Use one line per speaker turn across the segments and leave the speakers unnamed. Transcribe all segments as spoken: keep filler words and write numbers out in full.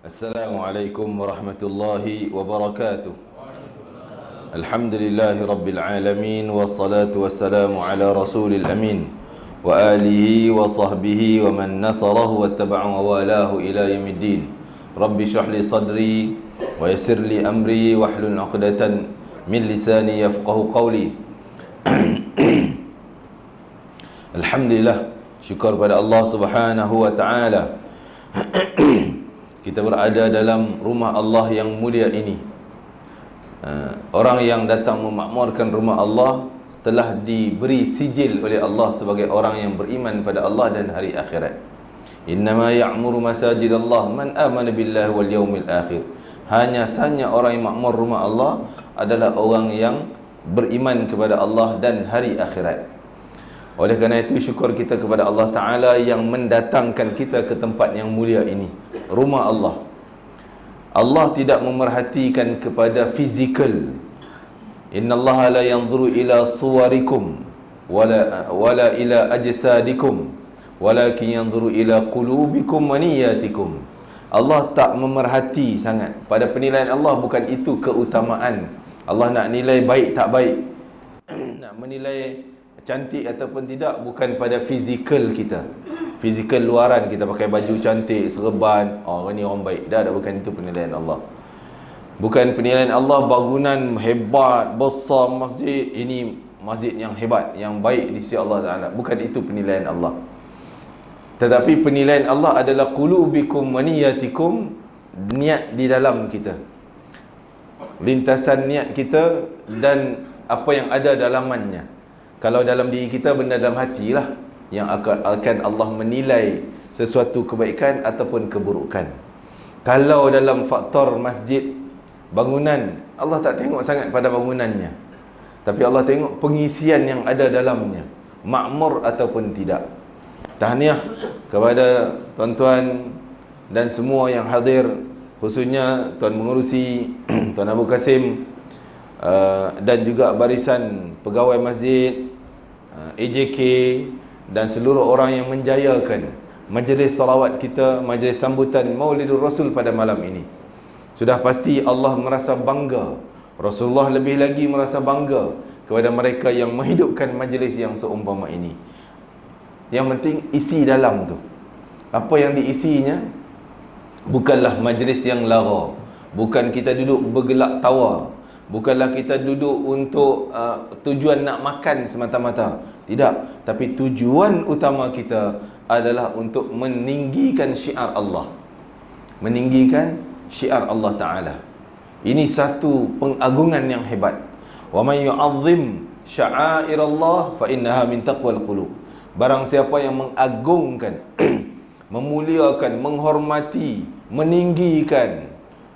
Assalamualaikum warahmatullahi wabarakatuh. Alhamdulillahi rabbil alamin, wassalatu wassalamu ala rasulil amin wa alihi wa sahbihi wa man nasarahu wattaba'u wa walahu ila yaumiddin. Rabbi shrah li sadri wa yassir li amri wahlul 'uqdatan min lisani yafqahu qawli. Alhamdulillah, syukur pada Allah Subhanahu wa taala. Kita berada dalam rumah Allah yang mulia ini. Orang yang datang memakmurkan rumah Allah telah diberi sijil oleh Allah sebagai orang yang beriman pada Allah dan hari akhirat. Innama ya'muru masajidallah man amana billahi wal yaumil akhir. Hanya sahaja orang yang makmur rumah Allah adalah orang yang beriman kepada Allah dan hari akhirat. Oleh kerana itu, syukur kita kepada Allah Ta'ala yang mendatangkan kita ke tempat yang mulia ini, rumah Allah. Allah tidak memerhatikan kepada fizikal. Innallaha la yanzuru ila suwarikum wala wala ila ajsadikum walakin yanzuru ila qulubikum wa niyyatikum. Allah tak memerhati sangat pada penilaian Allah, bukan itu keutamaan. Allah nak nilai baik tak baik, nak menilai cantik ataupun tidak bukan pada fizikal kita, fizikal luaran kita, pakai baju cantik, serban, oh ni orang baik. Dah, dah bukan itu penilaian Allah. Bukan penilaian Allah bangunan hebat, besar masjid, ini masjid yang hebat, yang baik di sisi Allah Taala. Bukan itu penilaian Allah. Tetapi penilaian Allah adalah qulubikum wa niyatikum, niat di dalam kita, lintasan niat kita dan apa yang ada dalamannya. Kalau dalam diri kita, benda dalam hati lah yang akan, akan Allah menilai sesuatu kebaikan ataupun keburukan. Kalau dalam faktor masjid, bangunan, Allah tak tengok sangat pada bangunannya, tapi Allah tengok pengisian yang ada dalamnya, makmur ataupun tidak. Tahniah kepada tuan-tuan dan semua yang hadir, khususnya Tuan Mengurusi, Tuan Abu Kasim, uh, dan juga barisan pegawai masjid, A J K, dan seluruh orang yang menjayakan majlis salawat kita, majlis sambutan Maulidur Rasul pada malam ini. Sudah pasti Allah merasa bangga, Rasulullah lebih lagi merasa bangga kepada mereka yang menghidupkan majlis yang seumpama ini. Yang penting isi dalam tu, apa yang diisinya, bukanlah majlis yang lara, bukan kita duduk bergelak tawa, bukanlah kita duduk untuk uh, tujuan nak makan semata-mata. Tidak, tapi tujuan utama kita adalah untuk meninggikan syiar Allah, meninggikan syiar Allah Ta'ala. Ini satu pengagungan yang hebat. Wa man yu'azzim sya'airallah fa innaha min taqwal qulub. Barang siapa yang mengagungkan, memuliakan, menghormati, meninggikan,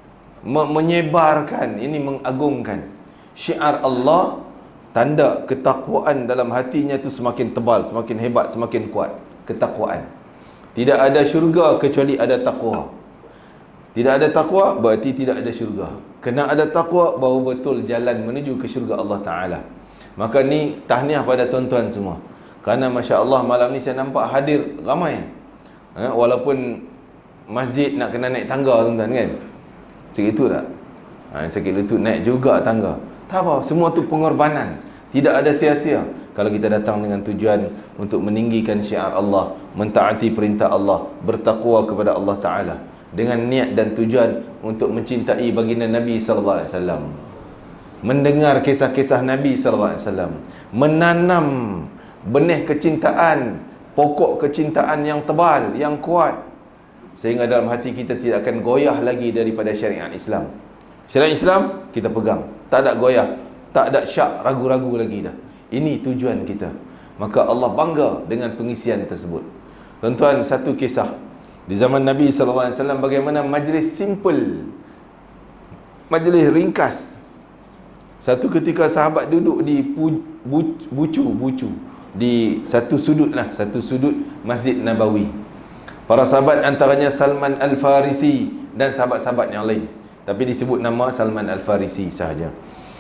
menyebarkan, ini mengagungkan syiar Allah, tanda ketakwaan dalam hatinya itu semakin tebal, semakin hebat, semakin kuat ketakwaan. Tidak ada syurga kecuali ada takwa. Tidak ada takwa berarti tidak ada syurga. Kena ada takwa baru betul jalan menuju ke syurga Allah Ta'ala. Maka ni tahniah pada tuan-tuan semua, kerana Masya Allah malam ni saya nampak hadir ramai, ha, walaupun masjid nak kena naik tangga tuan-tuan kan, sakit lutut tak? Ha, sakit lutut naik juga tangga. Tak apa, semua tu pengorbanan, tidak ada sia-sia. Kalau kita datang dengan tujuan untuk meninggikan syiar Allah, mentaati perintah Allah, bertakwa kepada Allah Ta'ala, dengan niat dan tujuan untuk mencintai baginda Nabi sallallahu alaihi wasallam, mendengar kisah-kisah Nabi sallallahu alaihi wasallam, menanam benih kecintaan, pokok kecintaan yang tebal, yang kuat, sehingga dalam hati kita tidak akan goyah lagi daripada syariat Islam. Syariat Islam kita pegang, tak ada goyah, tak ada syak, ragu-ragu lagi dah. Ini tujuan kita. Maka Allah bangga dengan pengisian tersebut. Tuan-tuan, satu kisah di zaman Nabi sallallahu alaihi wasallam, bagaimana majlis simple, majlis ringkas. Satu ketika sahabat duduk di bucu-bucu di satu sudut lah, satu sudut Masjid Nabawi. Para sahabat antaranya Salman Al-Farisi dan sahabat-sahabat yang lain, tapi disebut nama Salman Al-Farisi sahaja.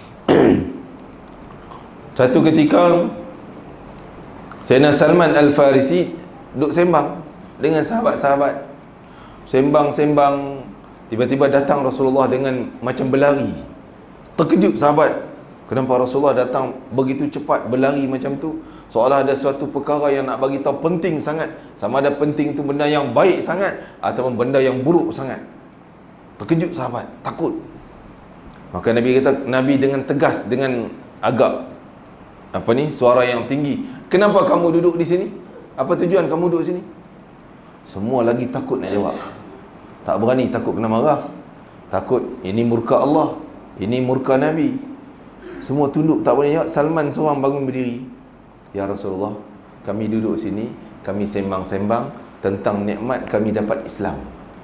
Satu ketika Sayyidina Salman Al-Farisi duduk sembang dengan sahabat-sahabat, sembang-sembang Tiba-tiba datang Rasulullah dengan macam berlari. Terkejut sahabat, kenapa Rasulullah datang begitu cepat, berlari macam tu? Seolah ada suatu perkara yang nak bagi tahu penting sangat. Sama ada penting itu benda yang baik sangat ataupun benda yang buruk sangat. Terkejut sahabat, takut. Maka Nabi kata, Nabi dengan tegas, dengan agak apa ni, suara yang tinggi, kenapa kamu duduk di sini? Apa tujuan kamu duduk sini? Semua lagi takut nak jawab. Tak berani, takut kena marah. Takut ini murka Allah, ini murka Nabi. Semua tunduk, tak boleh jawab. Salman seorang bangun berdiri. Ya Rasulullah, kami duduk sini, kami sembang-sembang tentang nikmat kami dapat Islam.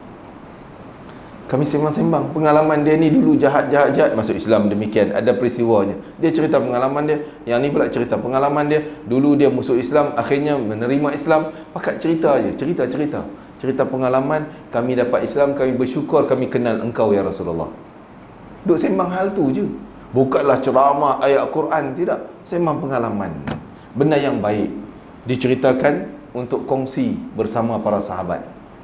Kami sembang-sembang pengalaman dia ni dulu jahat-jahat-jahat masuk Islam, demikian ada peristiwanya. Dia cerita pengalaman dia, yang ni pula cerita pengalaman dia. Dulu dia masuk Islam, akhirnya menerima Islam. Pakat cerita aje, cerita-cerita. Cerita pengalaman, kami dapat Islam, kami bersyukur kami kenal engkau ya Rasulullah. Duk sembang hal tu je. Bukanlah ceramah ayat Quran, tidak. Sembang pengalaman. Benda yang baik diceritakan untuk kongsi bersama para sahabat.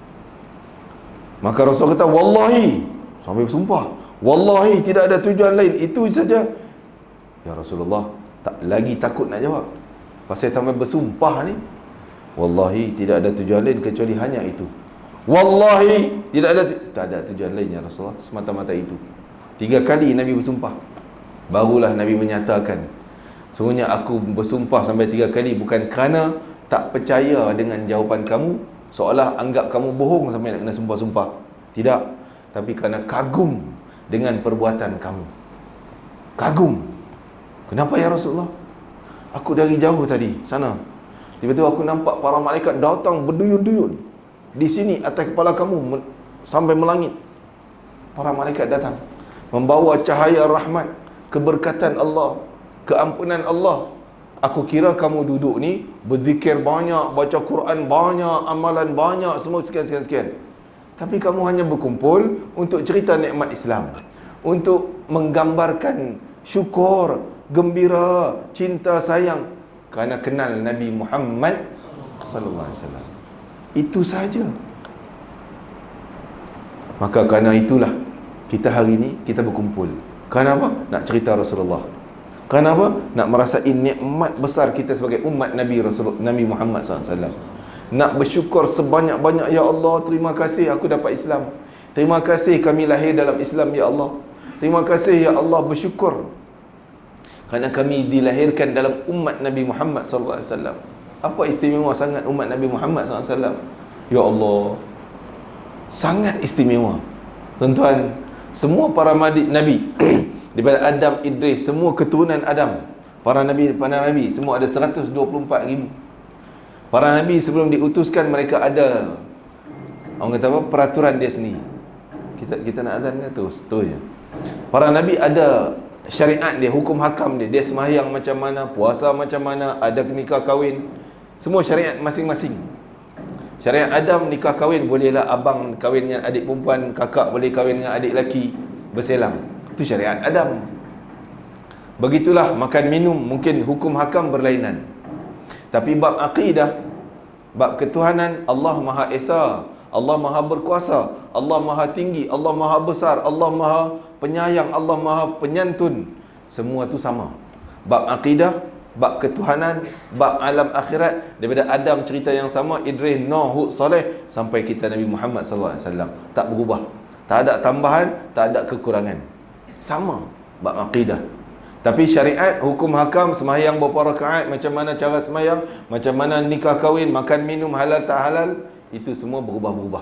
Maka Rasul kata, wallahi, sampai bersumpah, wallahi tidak ada tujuan lain, itu saja. Ya Rasulullah, tak lagi takut nak jawab. Pasal sampai bersumpah ni, wallahi tidak ada tujuan lain kecuali hanya itu. Wallahi tidak ada tak ada tujuan lain ya Rasulullah, semata-mata itu. Tiga kali Nabi bersumpah. Barulah Nabi menyatakan, sungguhnya aku bersumpah sampai tiga kali bukan kerana tak percaya dengan jawapan kamu, seolah anggap kamu bohong sampai nak kena sumpah-sumpah. Tidak, tapi kerana kagum dengan perbuatan kamu. Kagum. Kenapa ya Rasulullah? Aku dari jauh tadi sana, tiba-tiba aku nampak para malaikat datang berduyun-duyun di sini atas kepala kamu sampai melangit. Para malaikat datang membawa cahaya rahmat, keberkatan Allah, keampunan Allah. Aku kira kamu duduk ni berzikir banyak, baca Quran banyak, amalan banyak, semua sekian-sekian-sekian. Tapi kamu hanya berkumpul untuk cerita nikmat Islam, untuk menggambarkan syukur, gembira, cinta, sayang kerana kenal Nabi Muhammad sallallahu alaihi wasallam. Itu saja. Maka kerana itulah kita hari ini kita berkumpul. Kerana apa? Nak cerita Rasulullah. Kenapa? Nak merasai nikmat besar kita sebagai umat Nabi Rasul Nabi Muhammad sallallahu alaihi wasallam. Nak bersyukur sebanyak-banyak, ya Allah, terima kasih aku dapat Islam. Terima kasih kami lahir dalam Islam ya Allah. Terima kasih ya Allah, bersyukur kerana kami dilahirkan dalam umat Nabi Muhammad sallallahu alaihi wasallam. Apa istimewa sangat umat Nabi Muhammad sallallahu alaihi wasallam? Ya Allah, sangat istimewa. Tuan-tuan, semua para nabi daripada Adam, Idris, semua keturunan Adam, para nabi, para nabi semua ada seratus dua puluh empat ribu. Para nabi sebelum diutuskan mereka ada, orang kata apa, peraturan dia sendiri. Kita kita nak azan ke terus terus je. Para nabi ada syariat dia, hukum hakam dia. Dia sembahyang macam mana, puasa macam mana, ada nikah kahwin, semua syariat masing-masing. Syariat Adam, nikah kahwin, bolehlah abang kahwin dengan adik perempuan, kakak boleh kahwin dengan adik lelaki, berselang. Itu syariat Adam. Begitulah makan minum, mungkin hukum hakam berlainan. Tapi bab akidah, bab ketuhanan, Allah Maha Esa, Allah Maha Berkuasa, Allah Maha Tinggi, Allah Maha Besar, Allah Maha Penyayang, Allah Maha Penyantun, semua tu sama. Bab akidah, bab ketuhanan, bab alam akhirat, daripada Adam cerita yang sama, Idris, Nuh, Hud, Saleh, sampai kita Nabi Muhammad sallallahu alaihi wasallam. Tak berubah, tak ada tambahan, tak ada kekurangan. Sama bab akidah. Tapi syariat, hukum hakam, sembahyang berapa rakaat, macam mana cara sembahyang, macam mana nikah kahwin, makan minum, halal tak halal, itu semua berubah-berubah.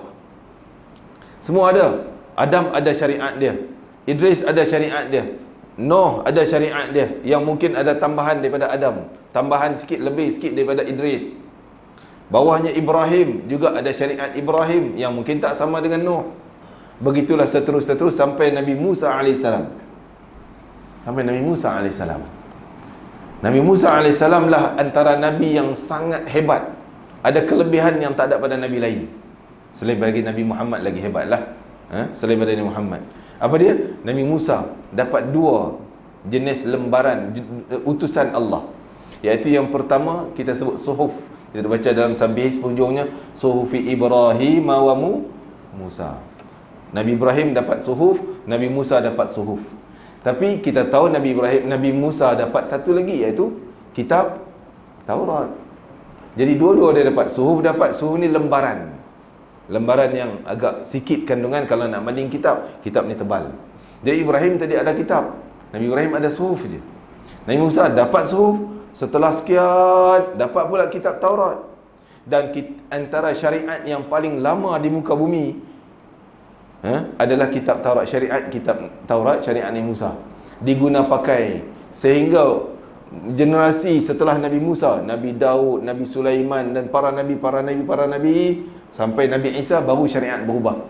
Semua ada. Adam ada syariat dia, Idris ada syariat dia, Nuh ada syariat dia, yang mungkin ada tambahan daripada Adam, tambahan sikit, lebih sikit daripada Idris. Bawahnya Ibrahim juga ada syariat Ibrahim yang mungkin tak sama dengan Nuh. Begitulah seterus-terus sampai Nabi Musa alaihissalam. Sampai Nabi Musa alaihissalam. Nabi Musa alaihissalam lah antara Nabi yang sangat hebat. Ada kelebihan yang tak ada pada Nabi lain. Selain bagi Nabi Muhammad lagi hebat lah. Ha? Selain daripada Nabi Muhammad. Apa dia? Nabi Musa dapat dua jenis lembaran utusan Allah. Iaitu yang pertama kita sebut suhuf. Kita baca dalam Sabih penghujungnya, suhufi Ibrahim wa Musa. Nabi Ibrahim dapat suhuf, Nabi Musa dapat suhuf. Tapi kita tahu Nabi Ibrahim, Nabi Musa dapat satu lagi, iaitu kitab Taurat. Jadi dua-dua dia dapat. Suhuf dapat, suhuf ni lembaran. Lembaran yang agak sikit kandungan. Kalau nak banding kitab, kitab ni tebal. Jadi Ibrahim tadi ada kitab, Nabi Ibrahim ada suhuf je. Nabi Musa dapat suhuf, setelah sekian dapat pula kitab Taurat. Dan antara syariat yang paling lama di muka bumi ha, adalah kitab Taurat. Syariat kitab Taurat, syariat Nabi Musa diguna pakai, sehingga generasi setelah Nabi Musa, Nabi Daud, Nabi Sulaiman dan para nabi, para nabi, para nabi sampai Nabi Isa, baru syariat berubah.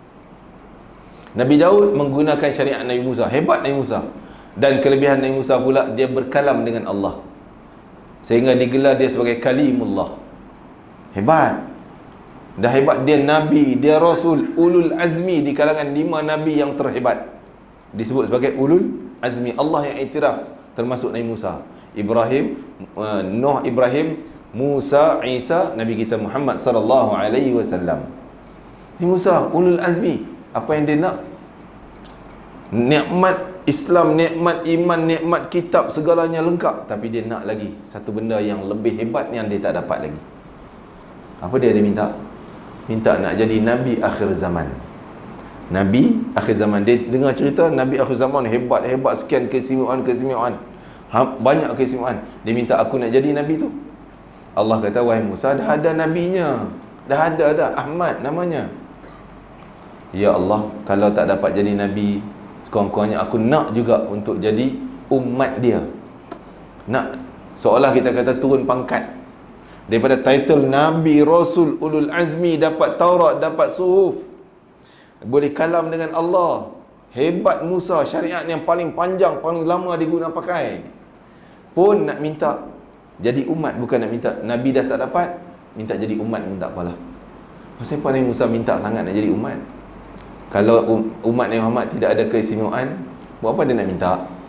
Nabi Daud menggunakan syariat Nabi Musa. Hebat Nabi Musa. Dan kelebihan Nabi Musa pula, dia berkalam dengan Allah, sehingga digelar dia sebagai Kalimullah. Hebat. Dah hebat, dia Nabi, dia Rasul, Ulul Azmi di kalangan lima Nabi yang terhebat. Disebut sebagai Ulul Azmi. Allah yang iktiraf, termasuk Nabi Musa, Ibrahim, uh, Nuh, Ibrahim, Musa, Isa, Nabi kita Muhammad sallallahu alaihi wasallam. Nabi Musa, Ulul Azmi. Apa yang dia nak? Nikmat Islam, nikmat iman, nikmat kitab, segalanya lengkap. Tapi dia nak lagi satu benda yang lebih hebat yang dia tak dapat lagi. Apa dia dia minta? Minta nak jadi Nabi akhir zaman. Nabi akhir zaman. Dia dengar cerita Nabi akhir zaman hebat-hebat, sekian keistimewaan-keistimewaan, banyak keistimewaan. Dia minta, aku nak jadi Nabi tu. Allah kata, wahai Musa, dah ada Nabinya, dah ada dah, Ahmad namanya. Ya Allah, kalau tak dapat jadi Nabi, sekurang-kurangnya aku nak juga untuk jadi umat dia. Nak, seolah kita kata turun pangkat daripada title Nabi, Rasul, Ulul Azmi, dapat Taurat, dapat suhuf, boleh kalam dengan Allah. Hebat Musa, syariat yang paling panjang, paling lama diguna pakai, pun nak minta jadi umat. Bukan nak minta, Nabi dah tak dapat, minta jadi umat pun tak apalah. Pasal apa Nabi Musa minta sangat nak jadi umat? Kalau umat Nabi Muhammad tidak ada keistimewaan, buat apa dia nak minta?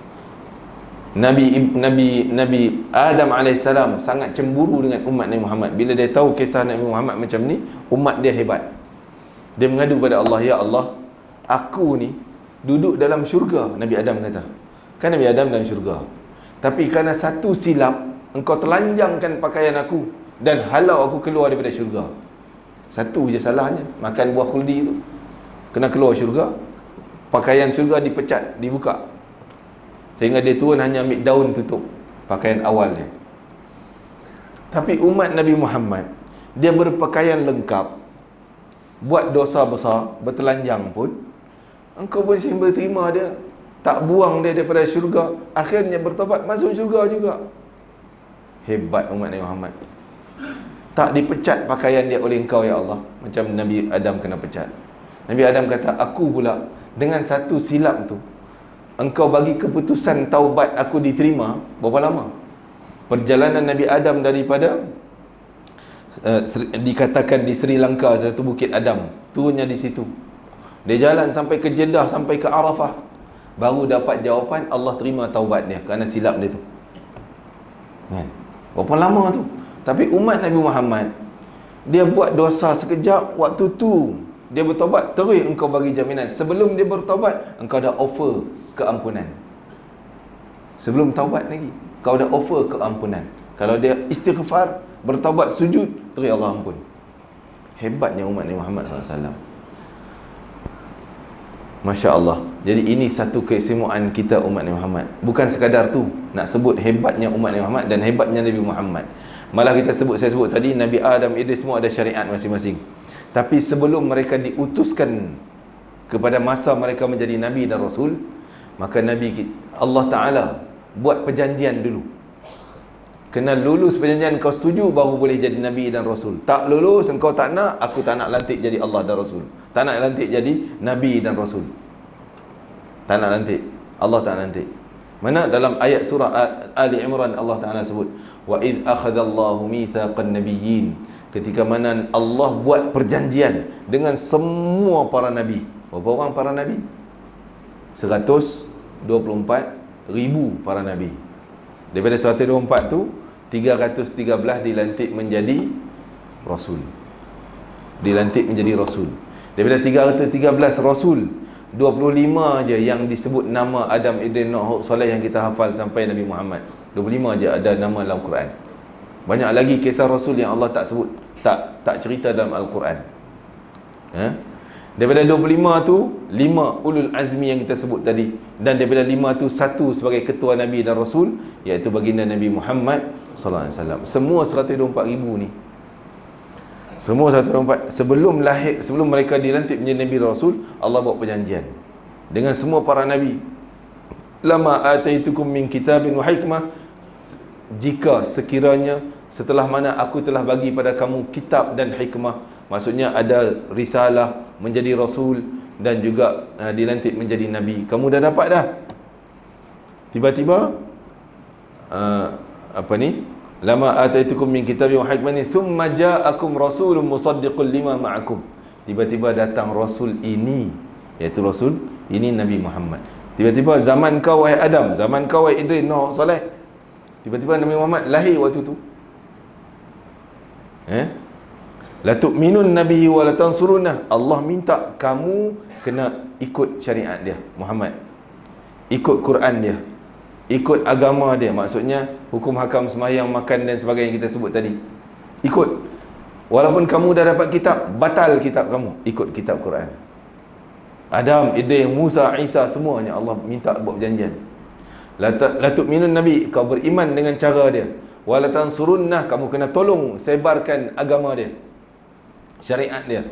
Nabi Nabi Nabi Adam alaihissalam sangat cemburu dengan umat Nabi Muhammad. Bila dia tahu kisah Nabi Muhammad macam ni, umat dia hebat, dia mengadu kepada Allah, ya Allah, aku ni duduk dalam syurga. Nabi Adam kata, kan Nabi Adam dalam syurga, tapi kerana satu silap engkau telanjangkan pakaian aku dan halau aku keluar daripada syurga. Satu je salahnya, makan buah khuldi tu, kena keluar syurga. Pakaian syurga dipecat, dibuka, sehingga dia turun hanya ambil daun tutup pakaian awal dia. Tapi umat Nabi Muhammad, dia berpakaian lengkap, buat dosa besar, bertelanjang pun engkau boleh berterima dia, tak buang dia daripada syurga, akhirnya bertobat masuk syurga juga. Hebat umat Nabi Muhammad. Tak dipecat pakaian dia oleh engkau ya Allah, macam Nabi Adam kena pecat. Nabi Adam kata, aku pula dengan satu silap tu engkau bagi keputusan taubat aku diterima. Berapa lama perjalanan Nabi Adam daripada uh, dikatakan di Sri Lanka, satu bukit Adam, turunnya di situ, dia jalan sampai ke Jeddah, sampai ke Arafah, baru dapat jawapan Allah terima taubat dia kerana silap dia tu kan? Berapa lama tu? Tapi umat Nabi Muhammad, dia buat dosa sekejap, waktu tu dia bertobat, terus engkau bagi jaminan. Sebelum dia bertobat, engkau dah offer keampunan. Sebelum taubat lagi, kau dah offer keampunan. Kalau dia istighfar, bertaubat, sujud, terus Allah ampun. Hebatnya umat Nabi Muhammad sallallahu alaihi wasallam. Masya Allah. Jadi ini satu keistimewaan kita umat Nabi Muhammad. Bukan sekadar tu nak sebut hebatnya umat Nabi Muhammad dan hebatnya Nabi Muhammad. Malah kita sebut, saya sebut tadi, Nabi Adam, Idris semua ada syariat masing-masing. Tapi sebelum mereka diutuskan kepada masa mereka menjadi Nabi dan Rasul, maka Nabi Allah Ta'ala buat perjanjian dulu. Kena lulus perjanjian, kau setuju baru boleh jadi Nabi dan Rasul. Tak lulus, engkau tak nak, aku tak nak lantik jadi Allah dan Rasul. Tak nak lantik jadi Nabi dan Rasul. Tak nak lantik, Allah tak lantik. Mana dalam ayat surah Ali Imran Allah Ta'ala sebut, wa idh akhadallahu mithaqan nabiyyin, ketika mana Allah buat perjanjian dengan semua para Nabi. Berapa orang para Nabi? seratus dua puluh empat ribu para Nabi. Daripada seratus dua puluh empat tu, tiga ratus tiga belas dilantik menjadi Rasul. Dilantik menjadi Rasul. Daripada tiga ratus tiga belas Rasul, dua puluh lima je yang disebut nama Adam, Idris, Nuh, Soleh yang kita hafal sampai Nabi Muhammad. dua puluh lima je ada nama dalam Quran. Banyak lagi kisah Rasul yang Allah tak sebut, tak tak cerita dalam Al-Quran. Ha? Daripada dua puluh lima tu, lima ulul azmi yang kita sebut tadi. Dan daripada lima tu, satu sebagai ketua Nabi dan Rasul, iaitu baginda Nabi Muhammad sallallahu alaihi wasallam. Semua seratus dua puluh empat ribu ni, semua seratus dua puluh empat, sebelum lahir, sebelum mereka dilantik menjadi Nabi dan Rasul, Allah buat perjanjian dengan semua para Nabi. Lama ataitukum min kitabin wa hikmah, jika sekiranya setelah mana aku telah bagi pada kamu kitab dan hikmah, maksudnya ada risalah, menjadi Rasul, dan juga uh, dilantik menjadi Nabi, kamu dah dapat dah. Tiba-tiba uh, apa ni, lama ataitukum min kitabin wa hikmah, thumma ja'akum rasulun musaddiqul lima ma'akum, tiba-tiba datang Rasul ini, iaitu Rasul ini Nabi Muhammad. Tiba-tiba zaman kau wahai Adam, zaman kau wahai Idris, Nuh, Saleh, tiba-tiba Nabi Muhammad lahir waktu tu. Eh? La tu'minun nabihi wa la tansurunah. Allah minta kamu kena ikut syariat dia, Muhammad. Ikut Quran dia. Ikut agama dia. Maksudnya hukum hakam sembahyang, makan dan sebagainya yang kita sebut tadi. Ikut. Walaupun kamu dah dapat kitab, batal kitab kamu, ikut kitab Quran. Adam, Idris, Musa, Isa, semuanya Allah minta buat perjanjian. La tu'minun nabi, kau beriman dengan cara dia. Wa la tansurunnah, kamu kena tolong sebarkan agama dia, syariat dia.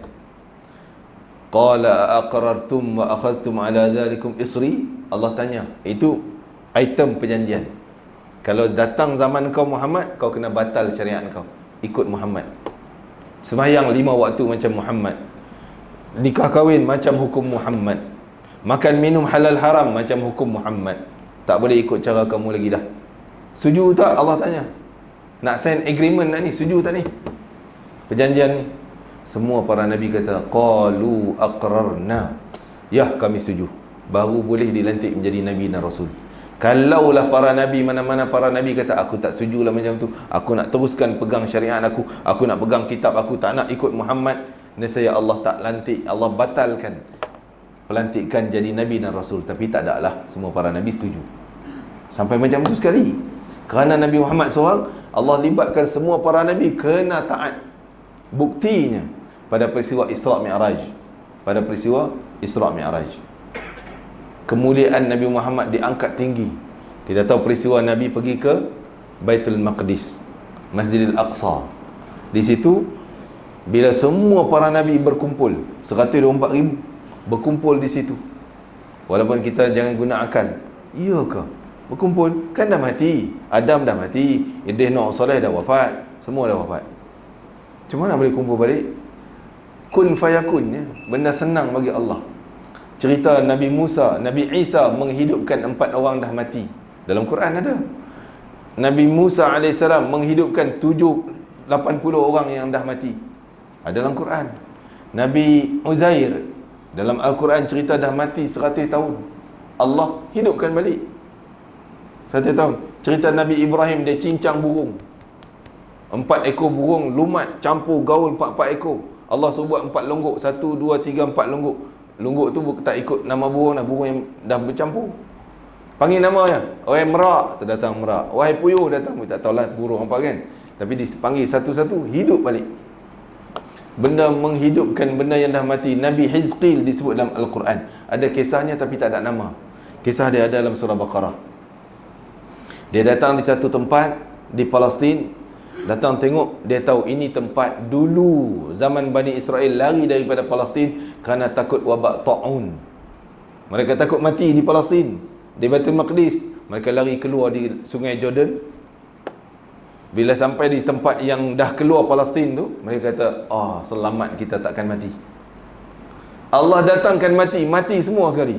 Qala aqrartum wa akhadhtum ala dhalikum isri, Allah tanya, itu item perjanjian. Kalau datang zaman kau Muhammad, kau kena batal syariat kau, ikut Muhammad. Sembahyang lima waktu macam Muhammad, nikah kahwin macam hukum Muhammad, makan minum halal haram macam hukum Muhammad. Tak boleh ikut cara kamu lagi dah. Setuju tak? Allah tanya. Nak sign agreement nak ni, setuju tak ni perjanjian ni? Semua para Nabi kata qalu aqrarna, ya kami setuju, baru boleh dilantik menjadi Nabi dan Rasul. Kalaulah para Nabi, mana-mana para Nabi kata aku tak setuju lah macam tu, aku nak teruskan pegang syariat aku, aku nak pegang kitab aku, tak nak ikut Muhammad, nescaya Allah tak lantik, Allah batalkan pelantikan jadi Nabi dan Rasul. Tapi tak ada lah, semua para Nabi setuju. Sampai macam tu sekali. Kerana Nabi Muhammad seorang, Allah libatkan semua para Nabi kena taat. Buktinya pada peristiwa Isra' Mi'raj, pada peristiwa Isra' Mi'raj, kemuliaan Nabi Muhammad diangkat tinggi. Kita tahu peristiwa Nabi pergi ke Baitul Maqdis, Masjidil Aqsa. Di situ bila semua para Nabi berkumpul, seratus dua puluh empat ribu berkumpul di situ. Walaupun kita jangan guna akal, iya ke berkumpul? Kan dah mati, Adam dah mati, Idris, Nuh, Saleh dah wafat, semua dah wafat. Cuma mana boleh kumpul balik? Kun fayakun, ya? Benda senang bagi Allah. Cerita Nabi Musa, Nabi Isa menghidupkan empat orang dah mati, dalam Quran ada. Nabi Musa alaihissalam menghidupkan tujuh lapan puluh orang yang dah mati, ada dalam Quran. Nabi Uzair dalam Al-Quran cerita dah mati seratus tahun, Allah hidupkan balik seratus tahun. Cerita Nabi Ibrahim, dia cincang burung, empat ekor burung lumat campur gaul empat-empat ekor. Allah suruh buat empat longgok, satu, dua, tiga, empat longgok. Longgok tu tak ikut nama burung dah, burung yang dah bercampur. Panggil nama je, wahai merak, terdatang merak, wahai puyuh datang, tak tahulah burung apa kan, tapi dipanggil satu-satu, hidup balik. Benda menghidupkan benda yang dah mati. Nabi Hizqil disebut dalam Al-Quran, ada kisahnya tapi tak ada nama. Kisah dia ada dalam surah Baqarah. Dia datang di satu tempat di Palestin, datang tengok, dia tahu ini tempat dulu zaman Bani Israel lari daripada Palestin kerana takut wabak ta'un. Mereka takut mati di Palestin, di Baitul Maqdis. Mereka lari keluar di sungai Jordan. Bila sampai di tempat yang dah keluar Palestin tu, mereka kata, ah, selamat, kita takkan mati. Allah datangkan mati, mati semua sekali.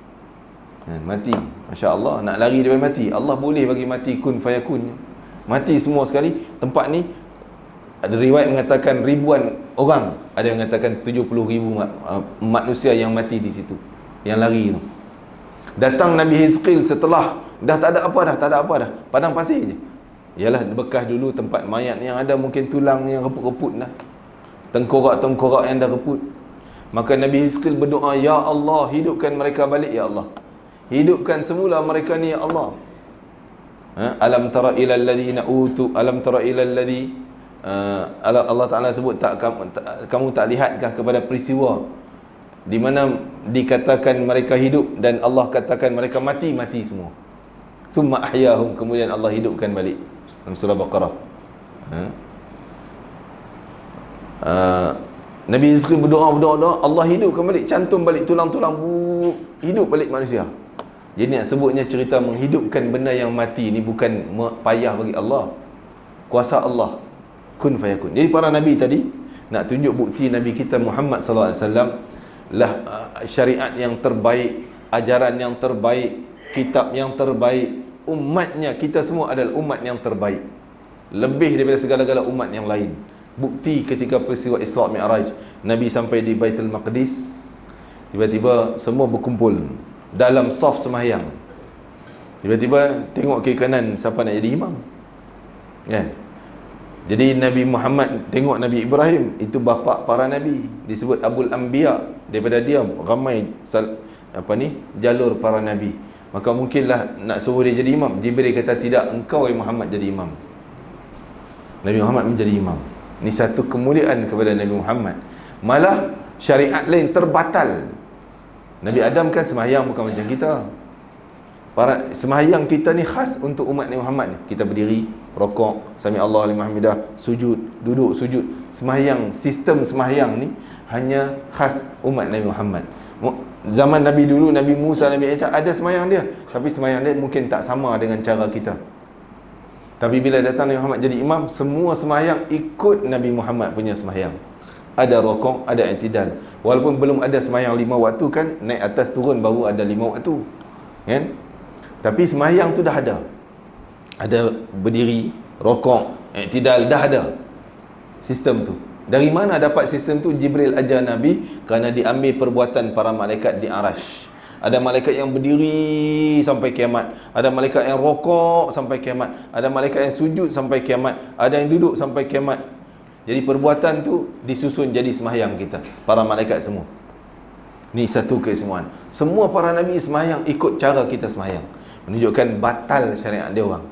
Mati, Masya Allah, nak lari daripada mati, Allah boleh bagi mati kun fayakun. Mati semua sekali. Tempat ni ada riwayat mengatakan ribuan orang, ada yang mengatakan tujuh puluh ribu manusia yang mati di situ, yang lari tu. Datang Nabi Hizqil setelah dah tak ada apa dah, tak ada apa dah, padang pasir je. Ialah bekas dulu tempat mayat yang ada mungkin tulang yang reput-reput dah, tengkorak-tengkorak yang dah reput. Maka Nabi Hizqil berdoa, Ya Allah, hidupkan mereka balik, Ya Allah. Hidupkan semula mereka ni, Ya Allah. Ha? Alam tara ilal ladhina utu alam tara ilal ladhi uh, Allah Ta'ala sebut, tak kamu, tak, kamu tak lihatkah kepada peristiwa di mana dikatakan mereka hidup dan Allah katakan mereka mati, mati semua. Summa ahyahum, kemudian Allah hidupkan balik. Dalam surah Baqarah. Ha? Uh, Nabi Hizqil berdoa, berdoa, berdoa, Allah hidupkan balik, cantum balik tulang-tulang, hidup balik manusia. Jadi nak sebutnya cerita menghidupkan benda yang mati ni bukan payah bagi Allah. Kuasa Allah. Kun fayakun. Jadi para Nabi tadi nak tunjuk bukti Nabi kita Muhammad sallallahu alaihi wasallam lah syariat yang terbaik, ajaran yang terbaik, kitab yang terbaik. Umatnya, kita semua adalah umat yang terbaik, lebih daripada segala-gala umat yang lain. Bukti ketika peristiwa Isra' Mi'raj, Nabi sampai di Baitul Maqdis, tiba-tiba semua berkumpul dalam saf sembahyang. Tiba-tiba tengok kiri kanan, siapa nak jadi imam, kan? Jadi Nabi Muhammad tengok Nabi Ibrahim, itu bapa para nabi, disebut Abul Anbiya. Daripada dia ramai sal, apa ni, jalur para nabi. Maka mungkinlah nak suruh dia jadi imam. Jibril kata, tidak, engkau wahai Muhammad jadi imam. Nabi Muhammad menjadi imam. Ini satu kemuliaan kepada Nabi Muhammad. Malah syariat lain terbatal. Nabi Adam kan sembahyang bukan macam kita. Para sembahyang kita ni khas untuk umat Nabi Muhammad ni. Kita berdiri, rokok, sami Allah liman hamidah, sujud, duduk, sujud. Sembahyang, sistem sembahyang ni hanya khas umat Nabi Muhammad. Zaman Nabi dulu, Nabi Musa, Nabi Isa ada sembahyang dia, tapi sembahyang dia mungkin tak sama dengan cara kita. Tapi bila datang Nabi Muhammad jadi imam, semua sembahyang ikut Nabi Muhammad punya sembahyang. Ada rokok, ada i'tidal. Walaupun belum ada sembahyang lima waktu kan, naik atas turun baru ada lima waktu, kan? Tapi sembahyang tu dah ada. Ada berdiri, rokok, i'tidal, dah ada sistem tu. Dari mana dapat sistem tu? Jibril ajar Nabi, kerana diambil perbuatan para malaikat di Arash. Ada malaikat yang berdiri sampai kiamat, ada malaikat yang rokok sampai kiamat, ada malaikat yang sujud sampai kiamat, ada yang duduk sampai kiamat. Jadi perbuatan tu disusun jadi sembahyang kita, para malaikat semua. Ni satu keistimewaan. Semua para nabi sembahyang ikut cara kita sembahyang. Menunjukkan batal syariat dia orang.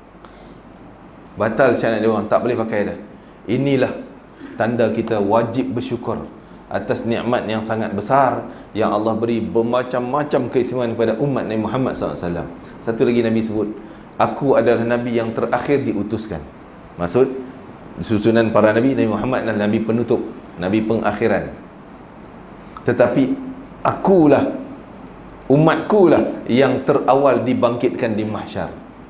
Batal syariat dia orang, tak boleh pakai dah. Inilah tanda kita wajib bersyukur atas nikmat yang sangat besar yang Allah beri, bermacam-macam keistimewaan kepada umat Nabi Muhammad sallallahu alaihi wasallam. Satu lagi Nabi sebut, aku adalah Nabi yang terakhir diutuskan. Maksud, susunan para Nabi, Nabi Muhammad adalah Nabi penutup, Nabi pengakhiran. Tetapi akulah, umatkulah yang terawal dibangkitkan di mahsyar,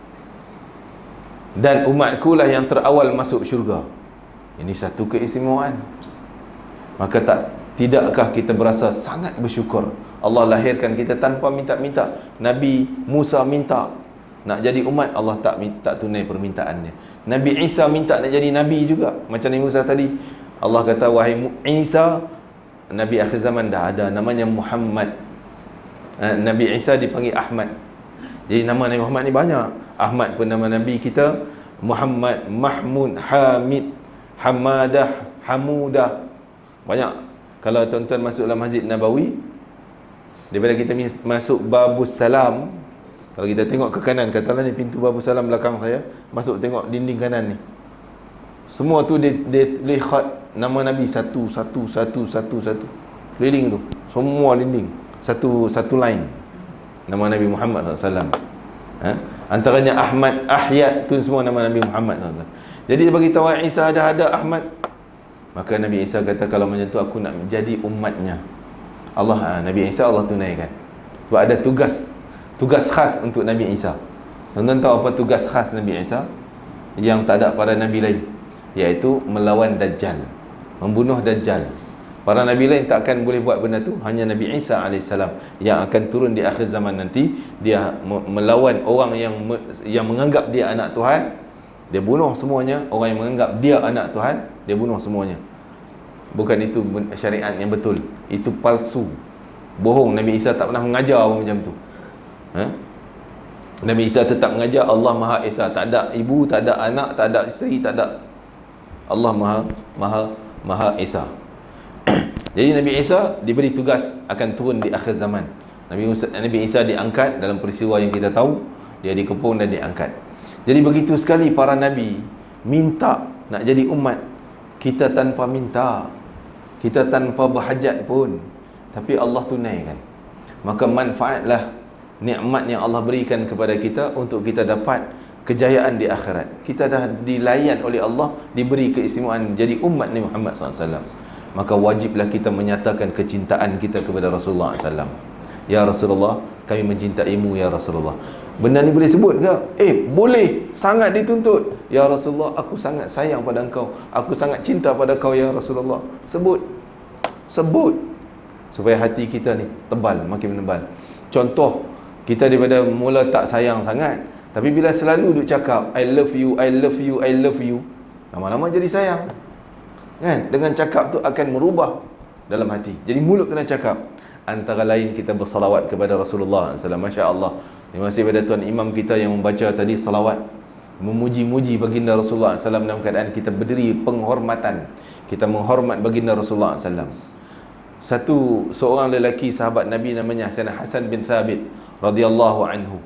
dan umatkulah yang terawal masuk syurga. Ini satu keistimewaan. Maka tak tidakkah kita berasa sangat bersyukur Allah lahirkan kita tanpa minta-minta. Nabi Musa minta nak jadi umat, Allah tak tak tunai permintaannya. Nabi Isa minta nak jadi nabi juga, macam Nabi Musa tadi. Allah kata, wahai Isa, Nabi akhir zaman dah ada, namanya Muhammad. Nabi Isa dipanggil Ahmad. Jadi nama Nabi Muhammad ni banyak. Ahmad pun nama Nabi kita, Muhammad, Mahmud, Hamid, Hamadah, Hamudah, banyak. Kalau tuan-tuan masuk dalam Masjid Nabawi, daripada kita masuk Babus Salam, kalau kita tengok ke kanan, katalah ni pintu Babus Salam belakang saya, masuk tengok dinding kanan ni, semua tu dia, dia tulis khat nama Nabi satu, satu, satu, satu, satu, keliling tu, semua dinding, satu, satu line nama Nabi Muhammad sallallahu alaihi wasallam. Ha? Antaranya Ahmad, Ahyad, tu semua nama Nabi Muhammad sallallahu alaihi wasallam. Jadi dia bagi tahu Isa ada ada Ahmad. Maka Nabi Isa kata, kalau macam tu aku nak menjadi umatnya. Allah, ha, Nabi Isa Allah tunaikan. Sebab ada tugas, tugas khas untuk Nabi Isa. Tuan-tuan tahu apa tugas khas Nabi Isa yang tak ada pada Nabi lain? Iaitu melawan Dajjal, membunuh Dajjal. Para Nabi lain takkan boleh buat benda tu. Hanya Nabi Isa alaihissalam yang akan turun di akhir zaman nanti. Dia melawan orang yang yang menganggap dia anak Tuhan. Dia bunuh semuanya. Orang yang menganggap dia anak Tuhan, dia bunuh semuanya. Bukan itu syariat yang betul, itu palsu, bohong. Nabi Isa tak pernah mengajar orang macam tu. ha? Nabi Isa tetap mengajar Allah Maha Esa, tak ada ibu, tak ada anak, tak ada isteri, tak ada. Allah Maha Maha Maha Esa. Jadi Nabi Isa diberi tugas akan turun di akhir zaman. Nabi Isa, Nabi Isa diangkat dalam peristiwa yang kita tahu, dia dikepung dan diangkat. Jadi begitu sekali para nabi minta nak jadi umat. Kita tanpa minta, kita tanpa berhajat pun, tapi Allah tunaikan. Maka manfaatlah nikmat yang Allah berikan kepada kita untuk kita dapat kejayaan di akhirat. Kita dah dilayan oleh Allah, diberi keistimewaan jadi umat Nabi Muhammad sallallahu alaihi wasallam. Maka wajiblah kita menyatakan kecintaan kita kepada Rasulullah sallallahu alaihi wasallam. Ya Rasulullah, kami mencintaimu ya Rasulullah. Benda ni boleh sebut ke? Eh, boleh. Sangat dituntut. Ya Rasulullah, aku sangat sayang pada engkau. Aku sangat cinta pada kau ya Rasulullah. Sebut. Sebut. Supaya hati kita ni tebal, makin menebal. Contoh, kita daripada mula tak sayang sangat, tapi bila selalu duk cakap I love you, I love you, I love you, lama-lama jadi sayang. Kan? Dengan cakap tu akan merubah dalam hati. Jadi mulut kena cakap. Antara lain kita bersalawat kepada Rasulullah sallallahu alaihi wasallam. Masya Allah. Terima kasih kepada tuan imam kita yang membaca tadi salawat, memuji-muji baginda Rasulullah sallallahu alaihi wasallam dalam keadaan kita berdiri penghormatan. Kita menghormat baginda Rasulullah sallallahu alaihi wasallam. Satu seorang lelaki sahabat Nabi namanya Sayyidina Hasan bin Thabit radhiyallahu anhu.